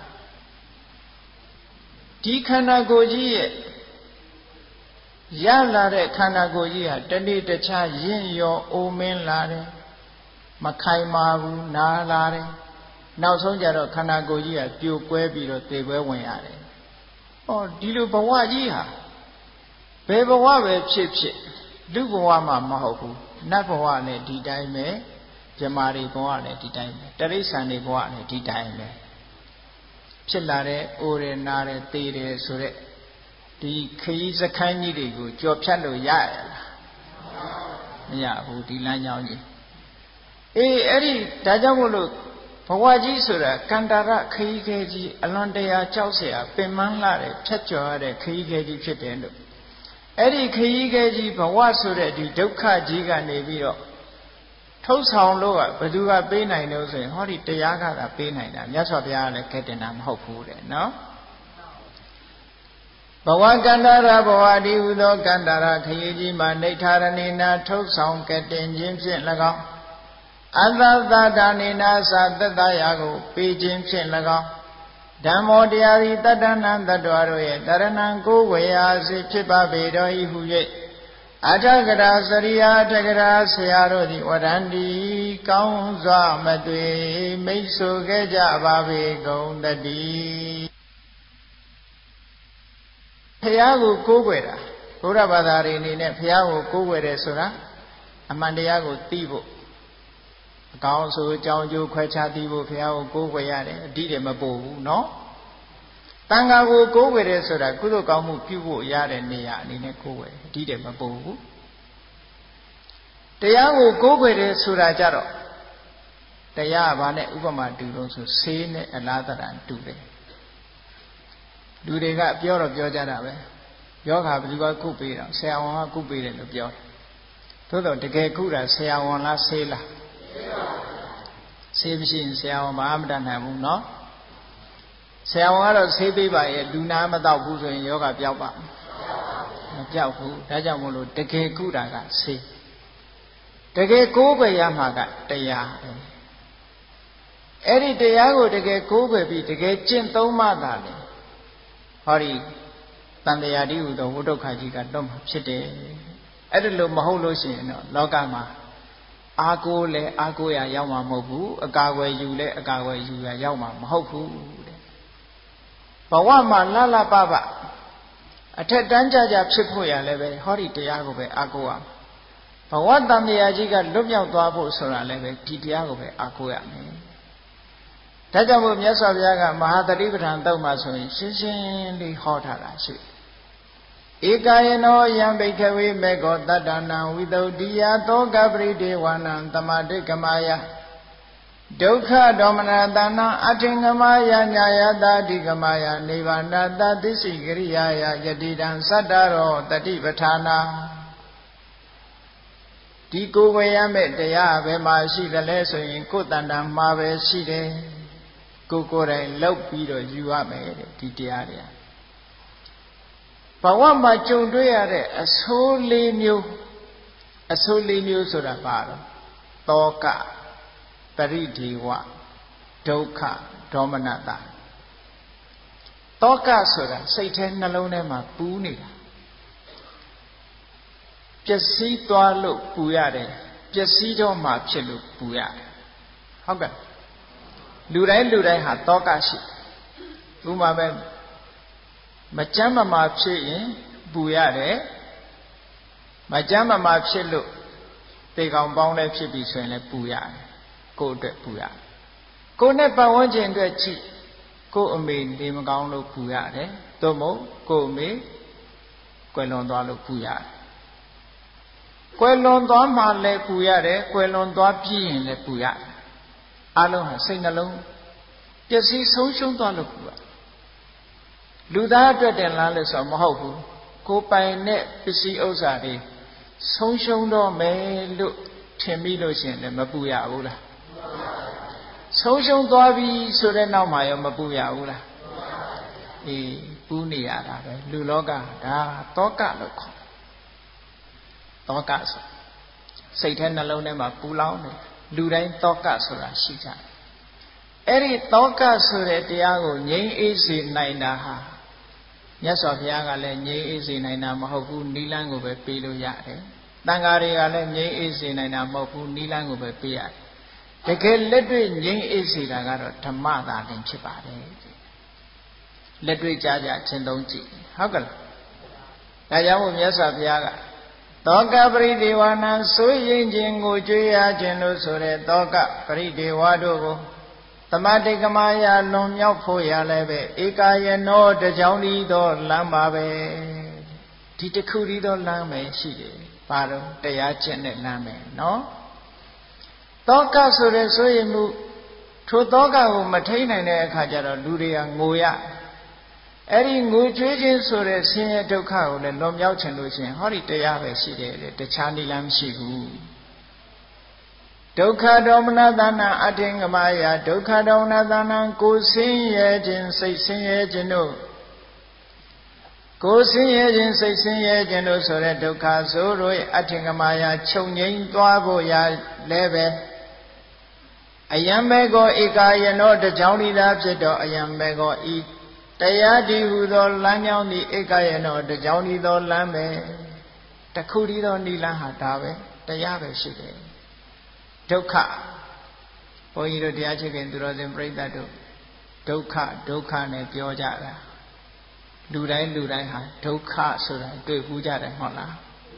ဒီခန္ဓာကိုယ်ကြီးရဲ့ရလာတဲ့ခန္ဓာကိုယ်ကြီးဟာတနေ့တခြားရင့်ရောအိုမင်းလာတယ်မခိုင်မာဘူးနားလာတယ်နောက်ဆုံးကြတော့ခန္ဓာကိုယ်ကြီးကပြိုကွဲပြီးတော့သေပွဲဝင်ရတယ်။ဟောဒီလိုဘဝကြီးဟာဘယ်ဘဝပဲဖြစ်ဖြစ်လူဘဝမှာမဟုတ်ဘူးနတ်ဘဝနဲ့ဒီတိုင်းပဲဇမားတွေဘဝနဲ့ဒီတိုင်းပဲတရိစ္ဆာန်တွေဘဝနဲ့ဒီတိုင်းပဲဖြစ်လာတဲ့အိုတယ်နားတယ်သေတယ်ဆိုတဲ့ဒီခရီးစခန်းကြီးတွေကိုကြော်ဖြတ်လို့ရရလားမရဘူးဒီလမ်းကြောင်းကြီးအေးအဲ့ဒီဒါကြောင့်မို့လို့ဘဝကြီးဆိုတာကန္တာရခရီးခဲကြီးအလွန်တရာကြောက်เสียပင်မလှတဲ့ဖြတ်ကျော်ရတဲ့ခရီးခဲကြီးဖြစ်တယ်လို့အဲ့ဒီခရီးခဲကြီးဘဝဆိုတဲ့ဒီဒုက္ခကြီးကနေပြီးတော့ထုတ်ဆောင်လို့ကဘယ်သူကပေးနိုင်လို့ဆိုရင်ဟောဒီတရားကသာပေးနိုင်တာမြတ်စွာဘုရားကလည်းကဲတင်တာမဟုတ်ဘူးတဲ့နော်ဘဝကန္တာရဘဝဒီဟုသောကန္တာရခရီးကြီးမှာနေထာရဏိနာထုတ်ဆောင်ကဲတင်ခြင်းဖြင့်၎င်းအသသဒါနိနာသတ္တရာကိုပေးခြင်းဖြင့်၎င်းဓမ္မောတရားသည်တတ္တနံတတ္တဝါတို့ရဲ့တရဏံကိုဝေယာစေဖြစ်ပါပေတော်၏ဟု၍အထကရာစရိယာအထကရာဆရာတို့သည်ဝရန္တိကောင်းစွာမသွေမိတ်ဆိုခဲ့ကြပါပေကုန်တည်းဖះကိုကိုးကွယ်တာဘုရားဘာသာတွေအနေနဲ့ဖះကိုကိုးကွယ်တယ်ဆိုတာအမှန်တရားကိုသိဖို့အကောင်းဆိုအကြောင်းကျိုးခွဲခြားသိဖို့ဘုရားကိုကိုးကွယ်ရတယ်အတိတယ်မပို့ဘူးเนาะတန်ခါကိုကိုးကွယ်တယ်ဆိုတာကုသိုလ်ကောင်းမှုပြုဖို့ရတဲ့နေရာအနေနဲ့ကိုးကွယ်အတိတယ်မပို့ဘူးတရားကိုကိုးကွယ်တယ်ဆိုတာကြတော့တရားကဘာနဲ့ဥပမာတူလို့ဆိုဆေးနဲ့အလားတရံတူတယ်လူတွေကပြောတော့ပြောကြတာပဲယောဂါဘယ်သူကကုပေးတော့ဆရာဝန်ကကုပေးတယ်လို့ပြောတယ်သို့တော့တကယ်ကုတာဆရာဝန်လားဆေးလားဆေးမရှိရင်ဆရာဝန်ဘာမှမတတ်နိုင်ဘူးเนาะဆရာဝန်ကတော့ဆေးပေးပါရဲ့လူနာမတော့ဘူးဆိုရင်ယောဂပျောက်ပါမပျောက်ဘူးဒါကြောင့်မို့လို့တကယ်ကုတာကဆေးတကယ်ကိုးကွယ်ရမှာကတရားပဲအဲ့ဒီတရားကိုတကယ်ကိုးကွယ်ပြီးတကယ်ကျင့်သုံးမှသာလေဟောဒီတန်တရားတိဟူသောဝိတုခါကြီးကတော့မှဖြစ်တယ်အဲ့ဒါလို့မဟုတ်လို့ရှိရင်တော့လောကမှာအာကိုလဲအာကိုရရောက်မှာမဟုတ်ဘူးအကာအကွယ်ယူလဲအကာအကွယ်ယူရရောက်မှာမဟုတ်ဘူးတဲ့ဘဝမှာလလပပအထက်တန်းကြကြဖြစ်ဖို့ရလဲပဲဟောဒီတရားကိုပဲအာကိုရဘဝတန်တရားကြီးကလွတ်မြောက်သွားဖို့ဆိုတာလဲပဲဒီတရားကိုပဲအာကိုရမယ်ဒါကြောင့်မို့မြတ်စွာဘုရားကမဟာသတိပဋ္ဌာန်တုတ်မှာဆိုရင်ရှင်းရှင်းလေးဟောထားတာရှိဧကာယနောယံဘိက္ခဝေမေဃောတတ္တနံဝိသုဒ္ဓိယသောကပရိဒေဝနံသမာတိကမယဒုက္ခဒေါမနတနာအထင်ကမယညာယတာတိကမယနိဗ္ဗာနတသစ္စိကရိယာယယတိတံသတ္တရောတတိပဋ္ဌာနာဒီကိုယ်ဝေရမဲ့တရားဘယ်မှာရှိသလဲဆိုရင်ကိုယ်တဏ္ဍာမှာပဲရှိတယ်ကိုယ်ကိုယ်တိုင်လောက်ပြီးတော့ယူရမယ်တဲ့ဒီတရားတွေဘဝမှာကြုံတွေ့ရတဲ့အဆိုးလေးမျိုးအဆိုးလေးမျိုးဆိုတာဘာတော့တောကပရိဒေဝဒုက္ခဒေါမနတတောကဆိုတာစိတ်ထဲနှလုံးထဲမှာပူးနေတာပျက်စီးသွားလို့ပူရတယ်ပျက်စီးတော့မှဖြစ်လို့ပူရတယ်ဟုတ်ကဲ့လူတိုင်းလူတိုင်းဟာတောကရှိဥပမာပဲမကြမ်းမမာဖြစ်ရင်ပူရတယ်မကြမ်းမမာဖြစ်လို့တေကောင်ပေါင်းလည်းဖြစ်ပြီဆိုရင်လည်းပူရတယ်ကိုယ့်အတွက်ပူရတယ်ကိုယ်နဲ့ပတ်ဝန်းကျင်အတွက်ကြည့်ကိုယ့်အမေနေမကောင်းလို့ပူရတယ်သို့မဟုတ်ကိုယ့်အမေကွယ်လွန်သွားလို့ပူရတယ်ကွယ်လွန်သွားမှလည်းပူရတယ်ကွယ်လွန်သွားပြီးရင်လည်းပူရတယ်အလုံးဟာစိတ်နှလုံးပျက်စီးဆုံးရှုံးသွားလို့ပူရတယ်လူသားအတွက်တင်လားလို့ဆိုမဟုတ်ဘူးကိုယ်ပိုင်တဲ့ပစ္စည်းဥစ္စာတွေဆုံးရှုံးတော့မယ်လို့ထင်ပြီးလို့ရှိရင်လည်းမပူရဘူးလားဆုံးရှုံးသွားပြီဆိုတဲ့နောက်မှာရောမပူရဘူးလားအေးပူနေရတာပဲလူလောကဒါတောကလို့ခေါ်တောကဆိုစိတ်ထဲနှလုံးထဲမှာပူလောင်နေလူတိုင်းတောကဆိုတာရှိကြတယ်အဲ့ဒီတောကဆိုတဲ့တရားကိုငြိမ်းအေးစေနိုင်တာဟာမြတ်စွာဘုရားကလည်းငြိမ်းအေးစေနိုင်တာမဟုတ်ဘူးနိလန်းကိုပဲပေးလို့ရတယ်တန်ဃာတွေကလည်းငြိမ်းအေးစေနိုင်တာမဟုတ်ဘူးနိလန်းကိုပဲပေးရတယ်တကယ်လက်တွေ့ငြိမ်းအေးစေတာကတော့ဓမ္မသာလင်ဖြစ်ပါတယ်လက်တွေ့ကြကြချင်းသုံးကြည့်ဟုတ်ကဲ့ဒါကြောင့်မို့မြတ်စွာဘုရားကတောကပရိဒေဝနာဆိုရင်ခြင်းကိုကြွေးရခြင်းလို့ဆိုတဲ့တောကပရိဒေဝတို့ကိုသမာတိကမယလွန်မြောက်ဖို့ရလည်းပဲဧကာယနောတကြောင်ဤသောလမ်းပါပဲဒီတစ်ခုဤသောလမ်းပဲရှိတယ်ဘာလို့တရားကျင့်တဲ့လမ်းပဲနော်တောကဆိုတဲ့ဆိုရင်မှုထိုတောကကိုမထိန်နိုင်တဲ့အခါကျတော့လူတွေကငိုရအဲ့ဒီငိုကြွေးခြင်းဆိုတဲ့ဆင်းရဲဒုက္ခကိုလည်းလွန်မြောက်ခြင်းလို့ရှိရင်ဟောဒီတရားပဲရှိတယ်လေတခြားနည်းလမ်းမရှိဘူးဒုက္ခဒေါမနတနာအထင်ကမယဒုက္ခဒေါမနတနာကိုဆင်းရဲခြင်းစိတ်ဆင်းရဲခြင်းတို့ကိုဆင်းရဲခြင်းစိတ်ဆင်းရဲခြင်းတို့ဆိုတဲ့ဒုက္ခဆိုတို့ရဲ့အထင်ကမယချုပ်ငြိမ်းသွားဖို့ရလဲပဲအယံမေကောဧကာယနောတကြောင်ဤသာဖြစ်တော့အယံမေကောဤတရားဒီဟုသောလမ်းကြောင်းသည်ဧကာယနောတကြောင်ဤသောလမ်းပဲတခုတည်းသောနိလန်းဟာဒါပဲတရားပဲရှိတယ်ဒုက္ခဘုန်းကြီးတို့တရားချစ်ခင်သူတော်စင်ပြိဿတို့ဒုက္ခဒုက္ခနဲ့ပြောကြတာလူတိုင်းလူတိုင်းဟာဒုက္ခဆိုတာတွေ့ဘူးကြတယ်ဟုတ်လား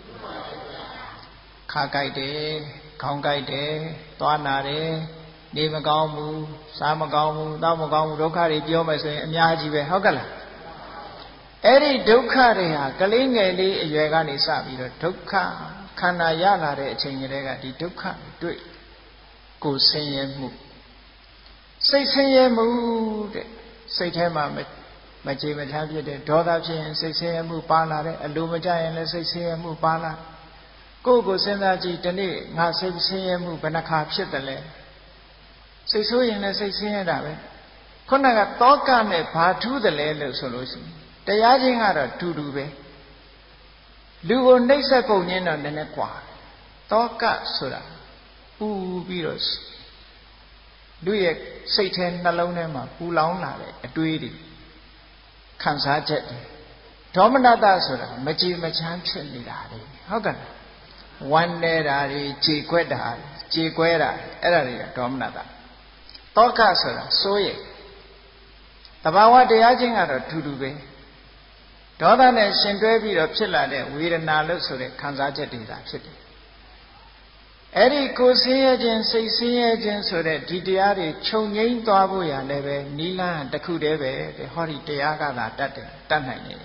ခါကြိုက်တယ်ခေါင်းကြိုက်တယ်သွားနာတယ်နေမကောင်းဘူးစားမကောင်းဘူးတောက်မကောင်းဘူးဒုက္ခတွေပြောမယ်ဆိုရင်အများကြီးပဲဟုတ်ကဲ့လားအဲ့ဒီဒုက္ခတွေဟာကလေးငယ်လေးအရွယ်ကနေစပြီးတော့ဒုက္ခခန္ဓာရလာတဲ့အချိန်ကလေးကဒီဒုက္ခတွေ့ကိုဆင်းရဲမှုစိတ်ဆင်းရဲမှုတဲ့စိတ်ထဲမှာမကြေမချမ်းဖြစ်တဲ့ဒေါသဖြစ်ရင်စိတ်ဆင်းရဲမှုပါလာတယ်အလိုမကျရင်လည်းစိတ်ဆင်းရဲမှုပါလာကိုယ့်ကိုစဉ်းစားကြည့်ဒီနေ့ငါစိတ်ဆင်းရဲမှုဘယ်နှခါဖြစ်တယ်လဲစိတ်ဆိုးရင်လည်းစိတ်ဆင်းရဲတာပဲခုနကတောကနဲ့ဘာထူးတယ်လဲလို့ဆိုလို့ရှိရင်တရားချင်းကတော့တူတူပဲလူကိုနှိပ်စက်ပုံညင်းတော့နည်းနည်းကွာတောကဆိုတာပူပြီးတော့လူရဲ့စိတ်ထဲနှလုံးထဲမှာပူလောင်လာတဲ့အတွေးတွေခံစားချက်တွေဒေါမနတဆိုတာမကြည်မချမ်းဖြစ်နေတာလေဟုတ်ကဲ့ဝမ်းနေတာတွေကြေကွက်တာကြေကွဲတာအဲ့ဒါတွေကဒေါမနတတောကဆိုတာစိုးရိမ်တဘာဝတရားချင်းကတော့ထူးထူးပဲဒေါသနဲ့ရှင်တွဲပြီးတော့ဖြစ်လာတဲ့ဝေဒနာလို့ဆိုတဲ့ခံစားချက်တွေသာဖြစ်တယ်အဲ့ဒီကိုယ်ဆင်းရဲခြင်းစိတ်ဆင်းရဲခြင်းဆိုတဲ့ဒီတရားတွေခြုံငိမ့်သွားဖို့ရလည်းပဲနိလန်းတစ်ခုတည်းပဲဟောဒီတရားကသာတတ်တယ်တတ်နိုင်တယ်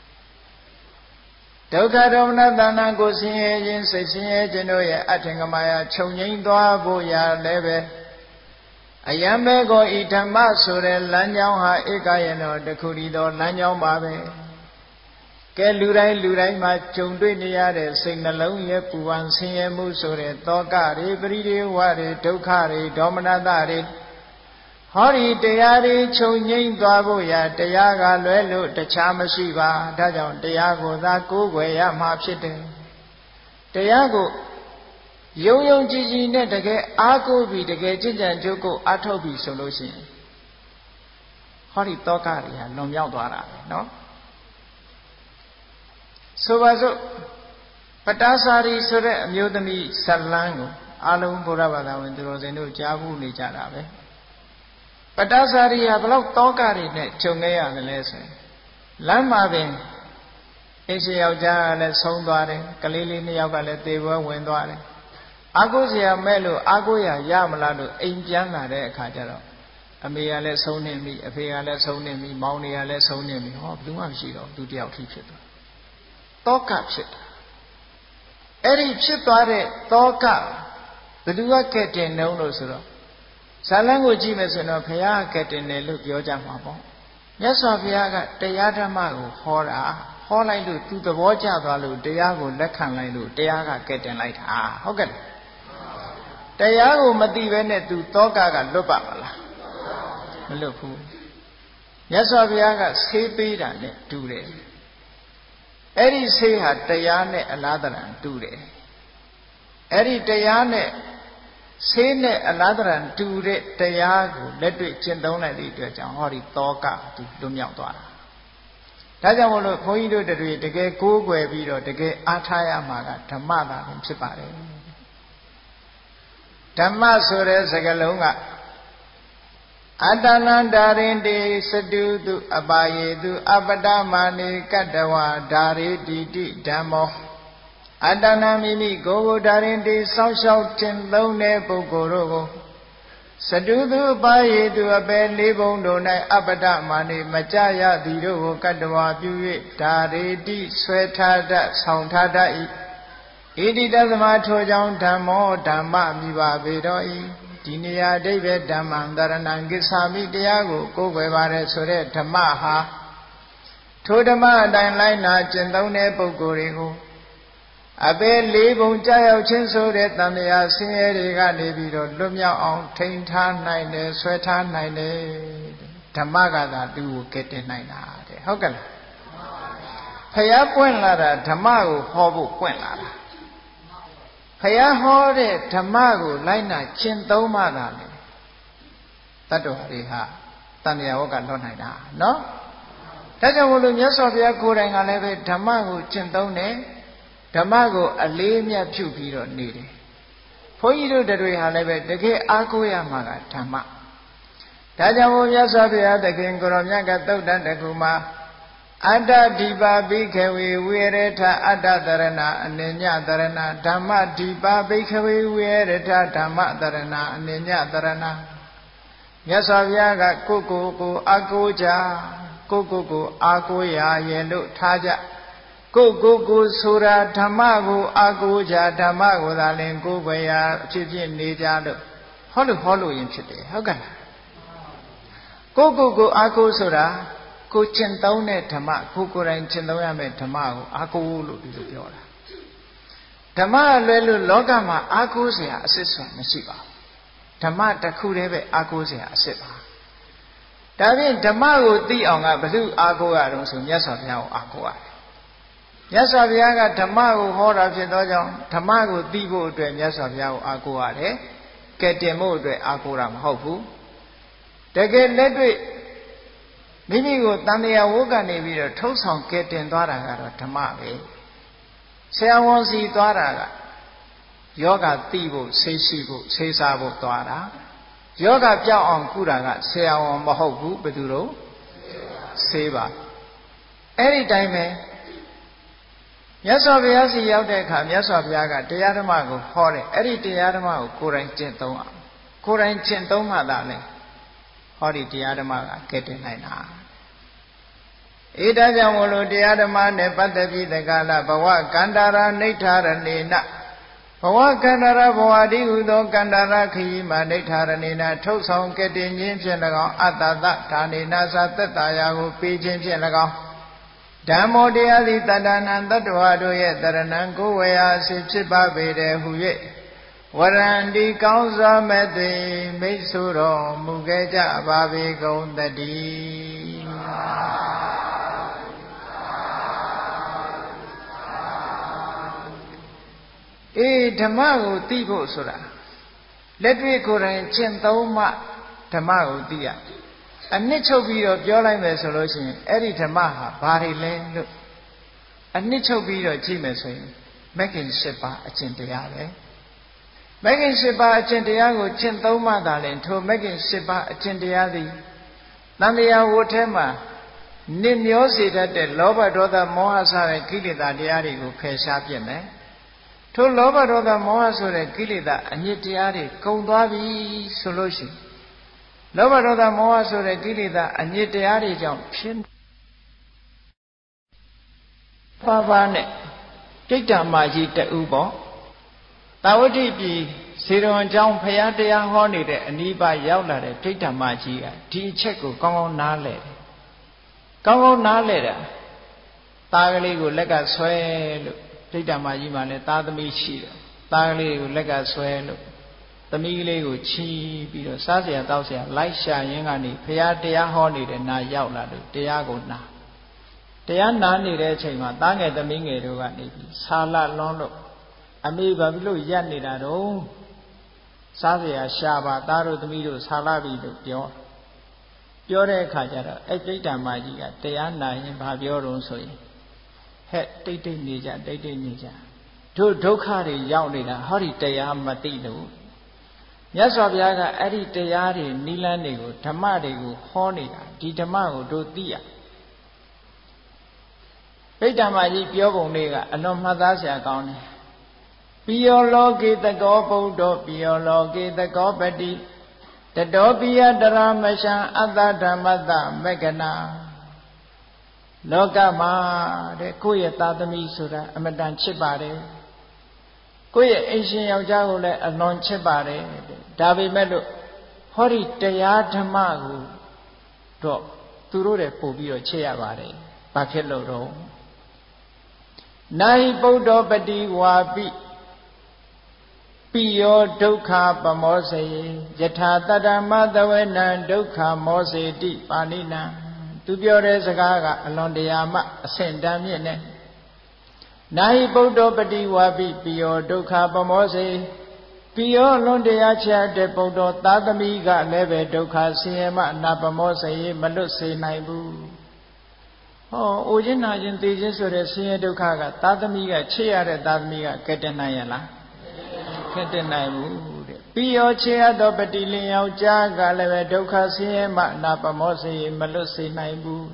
ဒုက္ခဒေါမနတဏ္ဍကိုဆင်းရဲခြင်းစိတ်ဆင်းရဲခြင်းတို့ရဲ့အထင်ကမာယာခြုံငိမ့်သွားဖို့ရလည်းပဲအယံဘေကိုဤဓမ္မဆိုတဲ့လမ်းကြောင်းဟာဧကယေနောတခုတည်းသောလမ်းကြောင်းပါပဲကဲလူတိုင်းလူတိုင်းမှာကြုံတွေ့နေရတဲ့စိတ်နှလုံးရဲ့ပူပန်ဆင်းရဲမှုဆိုတဲ့တောကတွေပရိဒေဝတွေဒုက္ခတွေဒေါမနတတွေဟောဒီတရားတွေချုပ်ငိမ့်သွားဖို့ရာတရားကလွဲလို့တခြားမရှိပါဒါကြောင့်တရားကိုသာကိုးကွယ်ရမှာဖြစ်တယ်တရားကိုယုံယုံကြည်ကြည်နဲ့တကယ်အားကိုးပြီးတကယ်ကြင်ကြံကြိုးကိုအားထုတ်ပြီးဆိုလို့ရှိရင်ဟောဒီတောကတွေဟာလွန်မြောက်သွားတာပဲเนาะဆိုပါစို့ပတ္တစာရီဆိုတဲ့အမျိုးသမီးဇလန်းကိုအလုံးဘုရားဘာသာဝင်သူတော်စင်တို့ကြားဘူးနေကြတာပဲပတ္တစာရီဟာဘလောက်တောကတွေနဲ့ခြုံခဲ့ရတယ်လဲဆိုရင်လမ်းမှာပင်အင်းရှင်ယောက်ျားကလည်းဆုံးသွားတယ်ကလေးလေးနှစ်ယောက်ကလည်းသေပွဲဝင်သွားတယ်အာကိုစရာမဲ့လို့အာကိုရရမလားလို့အိမ်ပြန်လာတဲ့အခါကျတော့အမေကလည်းဆုံးနေပြီအဖေကလည်းဆုံးနေပြီမောင်တွေကလည်းဆုံးနေပြီဟောဘယ်သူမှမရှိတော့သူတယောက်ထိဖြစ်သွားတောကဖြစ်တာအဲ့ဒီဖြစ်သွားတဲ့တောကဘယ်သူကကဲ့တင်နှုံးလို့ဆိုတော့ဇာလန်းကိုကြည့်မယ်ဆိုတော့ဘုရားကဲ့တင်တယ်လို့ပြောကြမှာပေါ့မြတ်စွာဘုရားကတရားဓမ္မကိုဟောတာဟောလိုက်လို့သူသဘောကျသွားလို့တရားကိုလက်ခံလိုက်လို့တရားကကဲ့တင်လိုက်တာဟုတ်ကဲ့တရားကိုမသိဘဲနဲ့သူတောကကလွတ်ပါမလားမလွတ်ဘူးမြတ်စွာဘုရားကဆေးပေးတာနဲ့တူတယ်အဲ့ဒီဆေးဟာတရားနဲ့အလားတရံတူတယ်အဲ့ဒီတရားနဲ့ဆေးနဲ့အလားတရံတူတဲ့တရားကိုလက်တွေ့ကျင့်သုံးလိုက်တဲ့အတွက်ကြောင့်ဟောဒီတောကသူလွတ်မြောက်သွားတာဒါကြောင့်မို့လို့ဘုန်းကြီးတို့တွေတကယ်ကိုးကွယ်ပြီးတော့တကယ်အားထားရမှာကဓမ္မသာဖြစ်ပါတယ်ဓမ္မဆိုတဲ့စကားလုံးကအတ္တနန္တာရင်တိစတုတုအပါယေတုအပတမဏိကတ္တဝါဓာရိတိတိဓမ္မောအတ္တနာမိမိကိုယ်ကိုဓာရင်တိစောင့်ရှောက်ခြင်းသုံးတဲ့ပုဂ္ဂိုလ်တို့ကိုစတုတုအပါယေတုအပေလေးဘုံတို့၌အပတမဏိမကြရသည်တို့ကိုကတ္တဝါပြု၍ဓာရိတိဆွဲထားတတ်ဆောင်ထားတတ်၏ဣတိတသမထိုကြောင့်ဓမ္မောဓမ္မမိပါပေတော်၏ဒီနေရာအဓိပ္ပာယ်ဓမ္မံတရဏံကိစ္ဆာမိတရားကိုကိုးကွယ်ပါတယ်ဆိုတဲ့ဓမ္မဟာထိုဓမ္မအတိုင်းလိုက်နာကျင့်သုံးတဲ့ပုဂ္ဂိုလ်တွေကိုအပေလေးပုံကြောက်ရောက်ခြင်းဆိုတဲ့တန်မြာဆင်းရဲတွေကနေပြီးတော့လွတ်မြောက်အောင်ထိန်းထားနိုင်တယ်ဆွဲထားနိုင်တယ်ဓမ္မကသာသူ့ကိုကဲတင်နိုင်တာတဲ့ဟုတ်ကဲ့လားဖယားပွင့်လာတာဓမ္မကိုဟောဖို့ပွင့်လာတာဖယားဟောတဲ့ဓမ္မကိုလိုက်နာကျင့်သုံးမှသာလေတတ္တဝါတွေဟာတန်မြာဝကလွတ်နိုင်တာနော်ဒါကြောင့်မို့လို့မြတ်စွာဘုရားကိုယ်တိုင်ကလည်းပဲဓမ္မကိုကျင့်သုံးတယ်ဓမ္မကိုအလေးအမြတ်ပြုပြီးတော့နေတယ်ဘုန်းကြီးတို့တွေဟာလည်းပဲတကယ်အားကိုးရမှာကဓမ္မဒါကြောင့်မို့မြတ်စွာဘုရားသခင်ကိုရောမြတ်ကသုတ်တန်တကူမှာအတ္တဒီပါဘိခဝေဝိရထအတ္တတရဏအနိညတရဏဓမ္မဒီပါဘိခဝေဝိရထဓမ္မတရဏအနိညတရဏမြတ်စွာဘုရားကကိုကိုကိုအာကိုကြကိုကိုကိုအာကိုရရဲ့လို့ထားကြကိုကိုကိုဆိုတာဓမ္မကိုအာကိုကြဓမ္မကိုသာလင်ကိုယ်ွယ်ရာအဖြစ်ဖြစ်နေကြလို့ဟောလို့ဟောလို့ရင်ဖြစ်တယ်ဟုတ်ကဲ့လားကိုကိုကိုအာကိုဆိုတာကိုကျင့်သုံးတဲ့ဓမ္မကိုကိုယ်တိုင်ကျင့်သုံးရမယ့်ဓမ္မကိုအာကိုလို့ဒီလိုပြောတာဓမ္မလွဲလို့လောကမှာအာကိုเสียအစစ်ဆိုတာမရှိပါဘူးဓမ္မတစ်ခုတည်းပဲအာကိုเสียအစစ်ပါဒါဖြင့်ဓမ္မကိုသိအောင်ကဘယ်သူအာကိုရတော့ဆိုမြတ်စွာဘုရားကိုအာကိုရတယ်မြတ်စွာဘုရားကဓမ္မကိုဟောတာဖြစ်သောကြောင့်ဓမ္မကိုသိဖို့အတွက်မြတ်စွာဘုရားကိုအာကိုရတယ်ကဲတင်ဖို့အတွက်အာကိုတာမဟုတ်ဘူးတကယ်လက်တွေ့မိမိကိုတန်တရားဝုကနေပြီးတော့ထုတ်ဆောင်ကဲတင်သွားတာကတော့ဓမ္မပဲဆရာဝန်စီသွားတာကယောဂသိဖို့ဆေးရှိဖို့ဆေးစားဖို့သွားတာယောဂပြောင်းအောင်ကုတာကဆရာဝန်မဟုတ်ဘူးဘယ်သူတော့ဆေးပါအဲ့ဒီတိုင်းပဲမြတ်စွာဘုရားစီရောက်တဲ့အခါမြတ်စွာဘုရားကတရားဓမ္မကိုဟောတယ်အဲ့ဒီတရားဓမ္မကိုကိုယ်တိုင်ကျင့်သုံးအောင်ကိုယ်တိုင်ကျင့်သုံးမှသာလေဟောဒီတရားဓမ္မကကဲတင်နိုင်တာဧတကြောင့်မလို့တရားဓမ္မနဲ့ပတ်သက်ပြီးတက္ကလဘဝကန္တာရနိဋ္ဌာရဏေနဘဝကန္တာရဘဝတိဟုသောကန္တာရခရီးမှာနိဋ္ဌာရဏေနထုတ်ဆောင်ကဲတင်ခြင်းဖြင့်၎င်းအတ္တတဌာနေနာသသက်တာယာကိုပေးခြင်းဖြင့်၎င်းဓမ္မောတရားသည်တတ္တနံတတ္တဝါတို့ရဲ့တရဏံကိုဝေယအစီဖြစ်ပါပေတယ်ဟု၍ဝရံဒီကောင်းစွာမဲ့သိမိတ်ဆိုတော်မူခဲ့ကြပါပေကုန်တည်းအေးဓမ္မကိုသိဖို့ဆိုတာလက်တွေ့ကိုယ်တိုင်ကျင့်သုံးမှဓမ္မကိုသိရအနှစ်ချုပ်ပြီးတော့ပြောလိုက်မယ်ဆိုလို့ရှိရင်အဲ့ဒီဓမ္မဟာဘာတွေလဲလို့အနှစ်ချုပ်ပြီးတော့ကြည့်မယ်ဆိုရင်မဂ္ဂင်၈ပါးအကျင့်တရားပဲမဂ္ဂင်၈ပါးအကျင့်တရားကိုကျင့်သုံးမှသာလျှင်ထိုမဂ္ဂင်၈ပါးအကျင့်တရားသည်တန်တရားဝတ်ထဲမှာနစ်မျောစေတတ်တဲ့လောဘဒေါသမောဟစတဲ့ကိလေသာတရားတွေကိုဖယ်ရှားပြစ်မယ်ထိုလောဘဒေါသမောဟဆိုတဲ့ကိလေသာအညစ်တရားတွေကုန်သွားပြီဆိုလို့ရှိရင်လောဘဒေါသမောဟဆိုတဲ့ကိလေသာအညစ်တရားတွေကြောင့်ဖြစ်ပါပါနဲ့ဒိဋ္ဌာမကြီးတူပေါ့တာဝတိပြည်ဇေရဝံကျောင်းဖရာတရားဟောနေတဲ့အနိဗ္ဗာန်ရောက်လာတဲ့ဒိဋ္ဌာမကြီးကဒီအချက်ကိုကောင်းကောင်းနားလည်တယ်ကောင်းကောင်းနားလည်တာသားကလေးကိုလက်ကဆွဲလို့ဒိဋ္ဌာမကြီးမှလည်းသားသမီးရှိတယ်သားကလေးကိုလက်ကဆွဲလို့သမီးကလေးကိုချီးပြီးတော့စားစရာတောက်စရာလိုက်ရှာရင်းကနေဖရာတရားဟောနေတဲ့နာရောက်လာလို့တရားကိုနာတရားနာနေတဲ့အချိန်မှာသားငယ်သမီးငယ်တို့ကနေပြီးဆာလလွန်းလို့အမေဘာဖြစ်လို့ရက်နေတာတော့စားစရာရှာပါသားတို့သမီးတို့ဆာလပြီလို့ပြောပြောတဲ့အခါကျတော့အဲ့ဒိဋ္ဌာမကြီးကတရားနာရင်ဘာပြောတော့ဆိုရင်ဟဲ့တိတ်တိတ်နေကြတိတ်တိတ်နေကြတို့ဒုက္ခတွေရောက်နေတာဟောဒီတရားမသိလို့မြတ်စွာဘုရားကအဲ့ဒီတရားတွေနိလန်းတွေကိုဓမ္မတွေကိုဟောနေတာဒီဓမ္မကိုတို့သိရဒိဋ္ဌာမကြီးပြောပုံလေးကအလွန်မှတ်သားစရာကောင်းတယ်ပိယောလောကေတကောဗုဒ္ဓောပိယောလောကေတကောပတိတတောပိယတရမရှံအတ္တဓမ္မတမဂ္ဂနာလောကမှာတဲ့ကိုယ့်ရဲ့သားသမီးဆိုတာအမတန်ချစ်ပါတယ်ကိုယ့်ရဲ့အိမ်ရှင်ယောက်ျားကိုလည်းအလွန်ချစ်ပါတယ်တဲ့ဒါပေမဲ့လို့ဟောဒီတရားဓမ္မကိုတော့သူတို့တွေပို့ပြီးတော့ချစ်ရပါတယ်ဘာဖြစ်လို့တော့နာဟိပုဒ္ဓောပတိဝါပိပိယောဒုက္ခပမောစေယထာတတ္တမသဝေနံဒုက္ခမောစေတိပါဏိနံသူပြောတဲ့စကားကအလွန်တရာမှအဆင့်တန်းမြင့်နဲ့နာဟိပုဒ္ဓောပတိဝါပိပိယောဒုက္ခပမောစေပိယောလွန်တရားချတဲ့ပုဒ္ဓောသာသမီကလည်းပဲဒုက္ခဆင်းရဲမှနာပမောစေမလွတ်စေနိုင်ဘူးဟောအိုခြင်းနာခြင်းသိခြင်းဆိုတဲ့ဆင်းရဲဒုက္ခကသာသမီကချစ်ရတဲ့သာသမီကကဲတင်နိုင်ရလားကဲတင်နိုင်ဘူးတဲ့ပိယောချစ်ရသောပတိလင်ယောက်ျားကလည်းပဲဒုက္ခဆင်းရဲမှနာပမောစေမလွတ်စေနိုင်ဘူး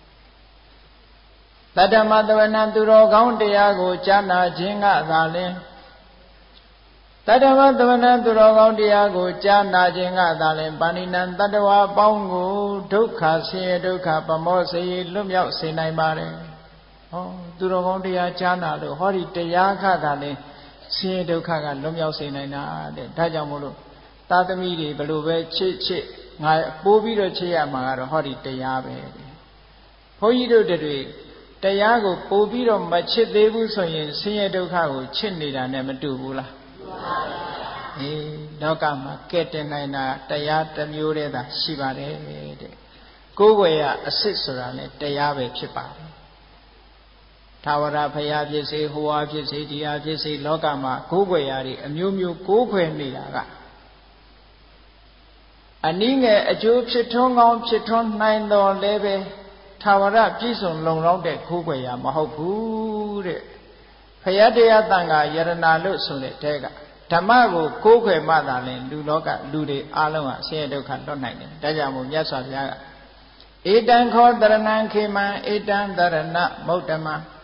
တတ္တမတဝနာသူတော်ကောင်းတရားကိုကြားနာခြင်းကသာလင်တတ္တမတဝနာသူတော်ကောင်းတရားကိုကြားနာခြင်းကသာလင်ပါဏိနံတတ္တဝါပေါင်းကိုဒုက္ခဆင်းရဲဒုက္ခပမောစေလွတ်မြောက်စေနိုင်ပါတယ်ဟောသူတော်ကောင်းတရားကြားနာလို့ဟောဒီတရားခသာလင်ဆင်းရဲဒုက္ခကလွတ်မြောက်စေနိုင်တာတဲ့ဒါကြောင့်မို့လို့သာသမီတွေဘလို့ပဲချစ်ချစ်ငါပိုးပြီးတော့ချစ်ရမှာကတော့ဟောဒီတရားပဲဘုန်းကြီးတို့တွေတရားကိုပို့ပြီးတော့မချစ်သေးဘူးဆိုရင်ဆင်းရဲဒုက္ခကိုချစ်နေတာနဲ့မတူဘူးလားအေးလောကမှာကဲ့တင်နိုင်တာတရားတစ်မျိုးတည်းသာရှိပါတယ်တဲ့ကိုယ်ွယ်ရအစစ်ဆိုတာလည်းတရားပဲဖြစ်ပါတယ်သာဝရဘုရားဖြစ်စေဟိုအားဖြစ်စေဒီအားဖြစ်စေလောကမှာကိုယ်ွယ်ရတွေအမျိုးမျိုးကိုယ်ွယ်နေတာကအနည်းငယ်အကျိုးဖြစ်ထွန်းကောင်းဖြစ်ထွန်းနိုင်တော်လည်းပဲသာဝရပြည့်စုံလုံလောက်တဲ့ကိုးကွယ်ရာမဟုတ်ဘူးတဲ့ဖယားတရားတန်ခါယရနာလို့ဆိုတဲ့တဲကဓမ္မကိုကိုးကွယ်မှသာလင်လူလောကလူတွေအလုံးဟာဆင်းရဲဒုက္ခလွတ်နိုင်တယ်ဒါကြောင့်မို့မြတ်စွာဘုရားကဧတံခောတရဏံခေမံဧတံတရဏမௌတ္တမ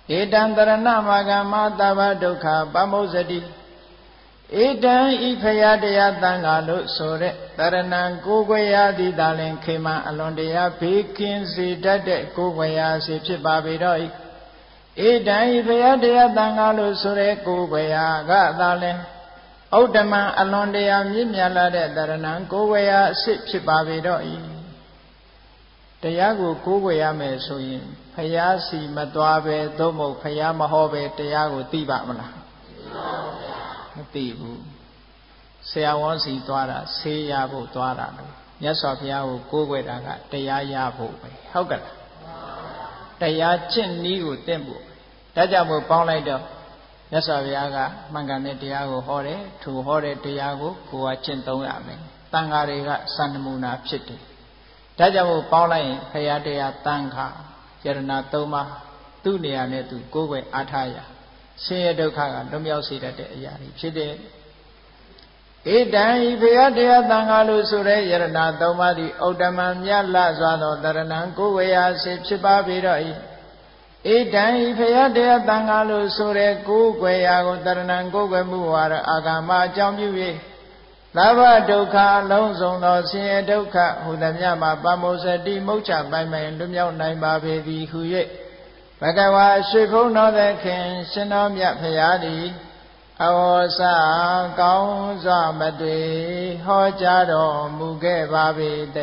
ဧတံတရဏမာဂမသဗ္ဗဒုက္ခပမုစ္စတိဧတံဤဖရာတရားတန်ခါလို့ဆိုတဲ့တရဏံကိုယ်ွယ်ရာသည်သာလင်ခေမအလွန်တရာဘေးကင်းစေတတ်တဲ့ကိုယ်ွယ်ရာစီဖြစ်ပါပေတော့ဤဧတံဤဖရာတရားတန်ခါလို့ဆိုတဲ့ကိုယ်ွယ်ရာကသာလင်ဥဒ္ဓမံအလွန်တရာမြင့်မြတ်လာတဲ့တရဏံကိုယ်ွယ်ရာအစစ်ဖြစ်ပါပေတော့ဤတရားကိုကိုးကွယ်ရမယ်ဆိုရင်ဖရာစီမသွားပဲသို့မဟုတ်ဖရာမဟောပဲတရားကိုသိပါမလားမသိဘူးဆရာဝန်စီသွားတာဆေးရဖို့သွားတာလို့မြတ်စွာဘုရားကိုကိုးကွယ်တာကတရားရဖို့ပဲဟုတ်ကဲ့တရားကျင့်နည်းကိုသင်ဖို့ဒါကြောင့်မို့ပေါင်းလိုက်တော့မြတ်စွာဘုရားကမှန်ကန်တဲ့တရားကိုဟောတယ်သူဟောတဲ့တရားကိုကိုယ်ကကျင့်သုံးရမယ်တန်ဃာတွေကစံနမူနာဖြစ်တယ်ဒါကြောင့်မို့ပေါင်းလိုက်ရင်ဖရာတရားတန်ခါယရဏသုံးပါးသူ့နေရာနဲ့သူကိုယ်ပဲအားထားရဆင်းရဲဒုက္ခကလွတ်မြောက်စေတတ်တဲ့အရာတွေဖြစ်တဲ့ဧတံဤဖရာတရားတန်ခါလို့ဆိုတဲ့ယရဏသုံးပါးသည်ဥဒ္ဓမံမြတ်လစွာသောတရဏံကိုယ်ဝေယစေဖြစ်ပါပေတော့ဤဧတံဤဖရာတရားတန်ခါလို့ဆိုတဲ့ကိုယ်ွယ်ရာကိုတရဏံကိုယ်ွယ်မှုဝါရအာဂမအကြောင်းပြု၍သဗ္ဗဒုက္ခအလုံးစုံသောဆင်းရဲဒုက္ခဟူသမျှမှာပမုစ္စတိမုတ်ချပိုင်ပိုင်လွတ်မြောက်နိုင်ပါပေသည်ဟု၍ဘဂဝါရွှေဖုံးတော်သခင်ရှင်တော်မြတ်ဖရာသည်အဝေါစကောင်းစွာမတွေ့ဟောကြားတော်မူခဲ့ပါပေတ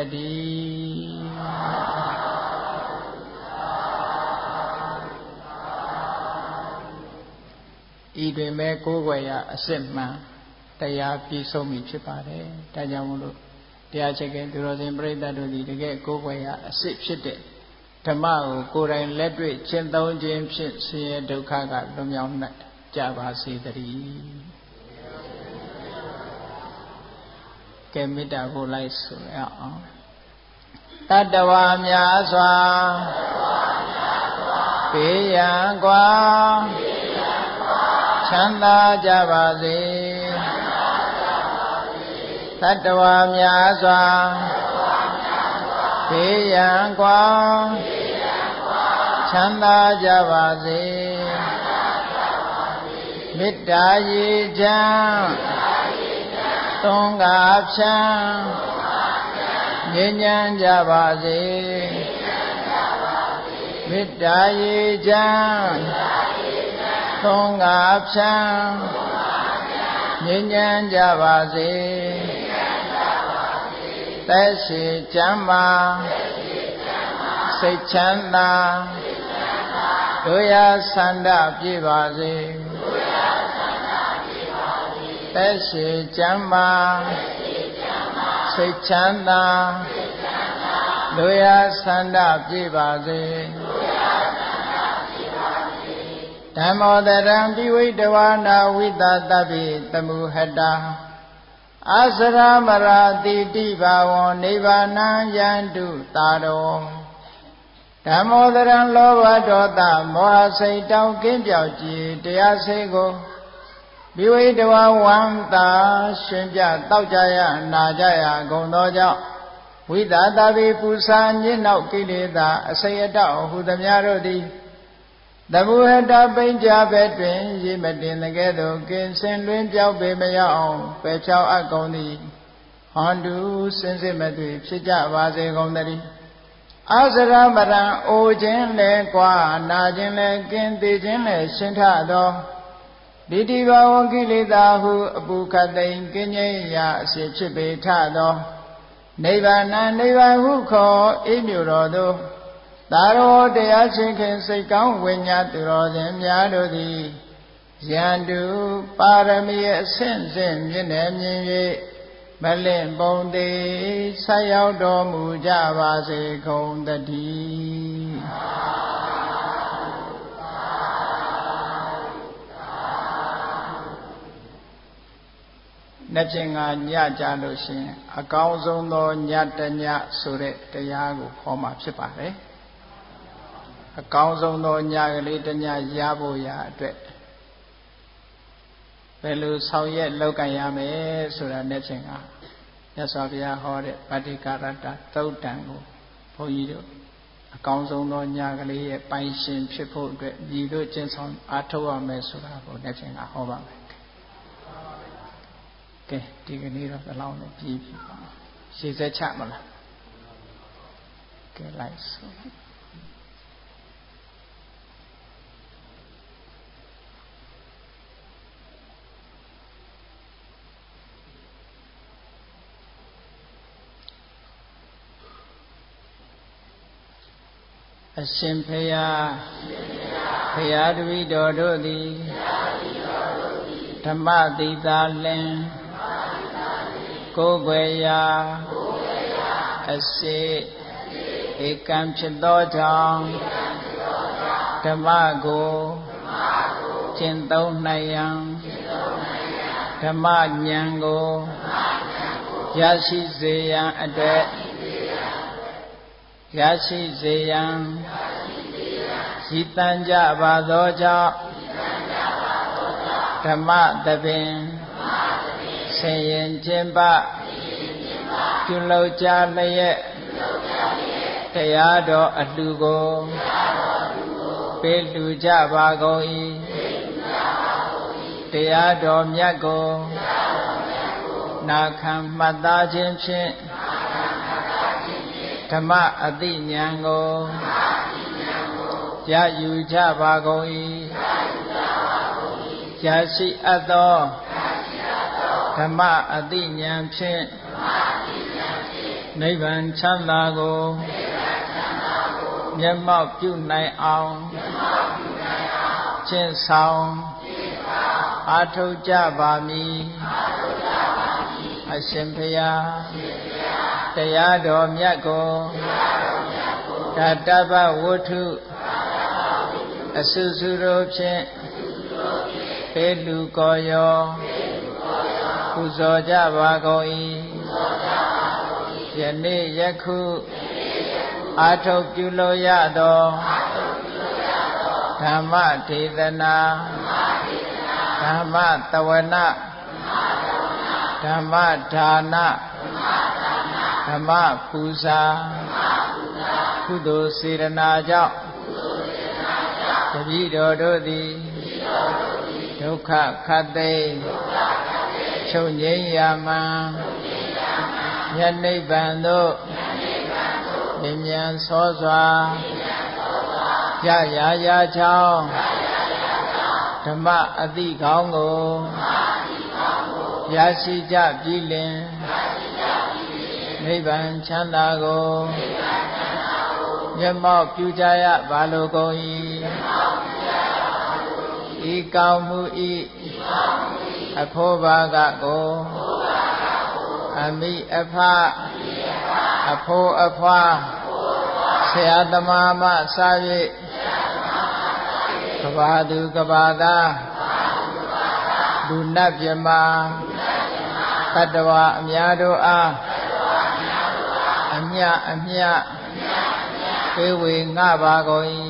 ည်းဤတွင်မဲ့ကိုးကွယ်ရာအစစ်မှန်တရားပြည့်စုံပြီဖြစ်ပါတယ်ဒါကြောင့်မို့လို့တရားချက်ကသူတော်စင်ပြိဿတို့သည်တကယ်ကိုယ်ွယ်ရာအစစ်ဖြစ်တဲ့ဓမ္မကိုကိုယ်တိုင်လက်တွေ့ကျင့်သုံးခြင်းဖြင့်ဆင်းရဲဒုက္ခကလွတ်မြောက်နိုင်ကြပါစေတည်းကဲမေတ္တာပို့လိုက်ဆိုရအောင်တတ္တဝါများစွာဘေးရန်ကွာချမ်းသာကြပါစေတတ္တဝါများစွာဘေးရန်ကွာချမ်းသာကြပါစေမေတ္တာရေချမ်းသုံးကားဖြန်းငြိမ်းချမ်းကြပါစေမေတ္တာရေချမ်းသုံးကားဖြန်းငြိမ်းချမ်းကြပါစေသက်ရှိချမ်းသာစိတ်ချမ်းသာတို့ရဆန္ဒပြည့်ပါစေသက်ရှိချမ်းသာစိတ်ချမ်းသာတို့ရဆန္ဒပြည့်ပါစေဓမ္မောတရံပိဝိတဝါနာဝိသတပိတမုဟတာအာစရမရာတိတိဘာဝံနိဗ္ဗာနံယန္တုတာရောဓမ္မောတရံလောဘဒေါသမောဟစိတ်တောင်းကင်းပြောက်ကြည်တရားစေကိုပိဝိတဝါဝန္တာရှင်ပြတောက်ကြရနာကြရဂုံသောကြောင့်ဝိသတပိပူဇာညစ်နောက်ကိလေသာအစိတ်အတောက်ဟုသမျှတို့သည်တမုဟတပိဉ္ကြဘက်တွင်ရေမတင်တကဲ့သို့ကင်းစင်လွင်ပြောက်ပေမရအောင်ပယ်ဖြောက်အပ်ကုန်သည်ဟွန်တုစင်စစ်မသွေဖြစ်ကြပါစေကုန်သတည်းအာစရမရံအိုခြင်းလဲကွာနာခြင်းလဲကင်းသေးခြင်းလဲရှင်းထသောဒီတိဘဝကိလေသာဟုအပုခတ်သိင်ကင်းငြိမ်းရာအစီဖြစ်ပေထသောနိဗ္ဗာန်နိဗ္ဗာန်ဟုခေါ်အေးမြူတော်သို့သာရောတရားချင်းခင်စိတ်ကောင်းဝိညာသူတော်စင်များတို့သည်ယန္တုပါရမီအဆင့်ဆင့်မြင့်နေမြင်၍မလင့်ပုံသေးဆက်ရောက်တော်မူကြပါစေကုန်သတည်းနှစ်ဖြင့်ငါညကြလို့ရှင်အကောင်းဆုံးသောညတညဆိုတဲ့တရားကိုဟောမှာဖြစ်ပါတယ်အကောင်းဆုံးသောညကလေးတညရဖို့ရာအတွက်ဘယ်လိုဆောင်ရွက်လုပ်ကိုင်ရမယ်ဆိုတာနဲ့ချင်းကမြတ်စွာဘုရားဟောတဲ့ဗတ္တိကာရတသုတ်တံကိုဘုန်းကြီးတို့အကောင်းဆုံးသောညာကလေးရဲ့ပိုင်ရှင်ဖြစ်ဖို့အတွက်ညီတို့ကျင့်ဆောင်အားထုတ်ရမယ်ဆိုတာကိုလက်ဖြင့်ကဟောပါမယ်ကဲဒီကနေ့တော့ဒီလောက်နဲ့ပြီးပြီပါရှေ့ဆက်ချမလားကဲလိုက်ဆိုအရှင်ဖေယဖေယတပည့်တော်တို့သည်ဓမ္မတိသာလင်ကိုယ်ွယ်ရာအစေဧကံဖြစ်သောကြောင့်ဓမ္မကိုကျင့်သုံးနိုင်ရန်ဓမ္မဉာဏ်ကိုရရှိစေရန်အတွက်ရရှိစေရန်ရည်တန်ကြပါသောကြောင့်ဓမ္မသဘင်ဆင်ရင်ခြင်းပပြုလုပ်ကြလျက်တရားတော်အလှကိုပေးလှူကြပါကုန်၏တရားတော်မြတ်ကိုနာခံမှတ်သားခြင်းဖြင့်ဓမ္မအသိဉာဏ်ကိုရယူကြပါကုန်၏ရရှိအပ်သောဓမ္မအသိဉာဏ်ဖြင့်နိဗ္ဗာန်ချမ်းသာကိုမျက်မှောက်ပြုနိုင်အောင်ကျင့်ဆောင်အားထုတ်ကြပါမည်အရှင်ဘုရားတရားတော်မြတ်ကိုဓာတပဝတ္ထုအစုစုတို့ဖြင့်ပေလူကောယောပူဇော်ကြပါကုန်၏ယနေ့ယခုအာထုတ်ပြုလို့ရသောဓမ္မဒေသနာဓမ္မတဝနာဓမ္မဒါနဓမ္မပူဇာကုသိုလ်စေတနာကြောင့်တပည့်တော်တို့သည်ဒုက္ခခတ်သိမ်းချုပ်ငြိမ်းရာမှယနိဗ္ဗာန်သို့မြင်မြန်သောစွာရရာရာချောင်းဓမ္မအတိကောင်းကိုရရှိကြပြီလင်နိဗ္ဗာန်ချမ်းသာကိုမျက်မှောက်ပြုကြရပါလိုကုန်၏ဤကောင်းမှုဤအဖို့ဘာကကိုအမိအဖအဖိုးအဖွားဆရာသမားမှစ၍ကဘာသူကဘာသာလူနတ်မြမတတ္တဝါအများတို့အားအမြအမြပေဝေငှပါကုန်၏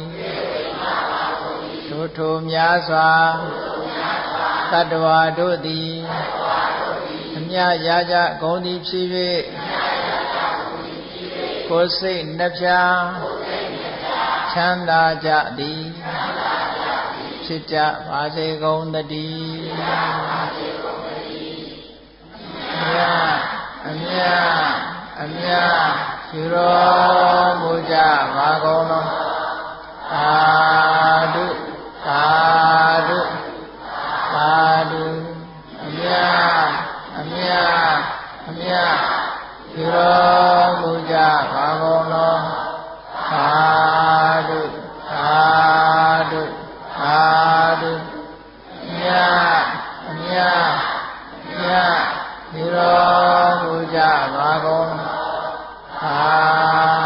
ထိုထိုများစွာတတ္တဝါတို့သည်အမြရာကြဂုံသည်ဖြစ်၍ကိုယ်စိတ်နှပြချမ်းသာကြသည်ဖြစ်ကြပါစေကုန်သတည်းအမြအမြပြုတော်မူကြပါကုန်သောသာဓုသာဓုသာဓုအမြအမြအမြပြုတော်မူကြပါကုန်သောသာဓုသာဓုသာဓုအမြအမြအမြပြုတော်မူကြပါကုန်သာ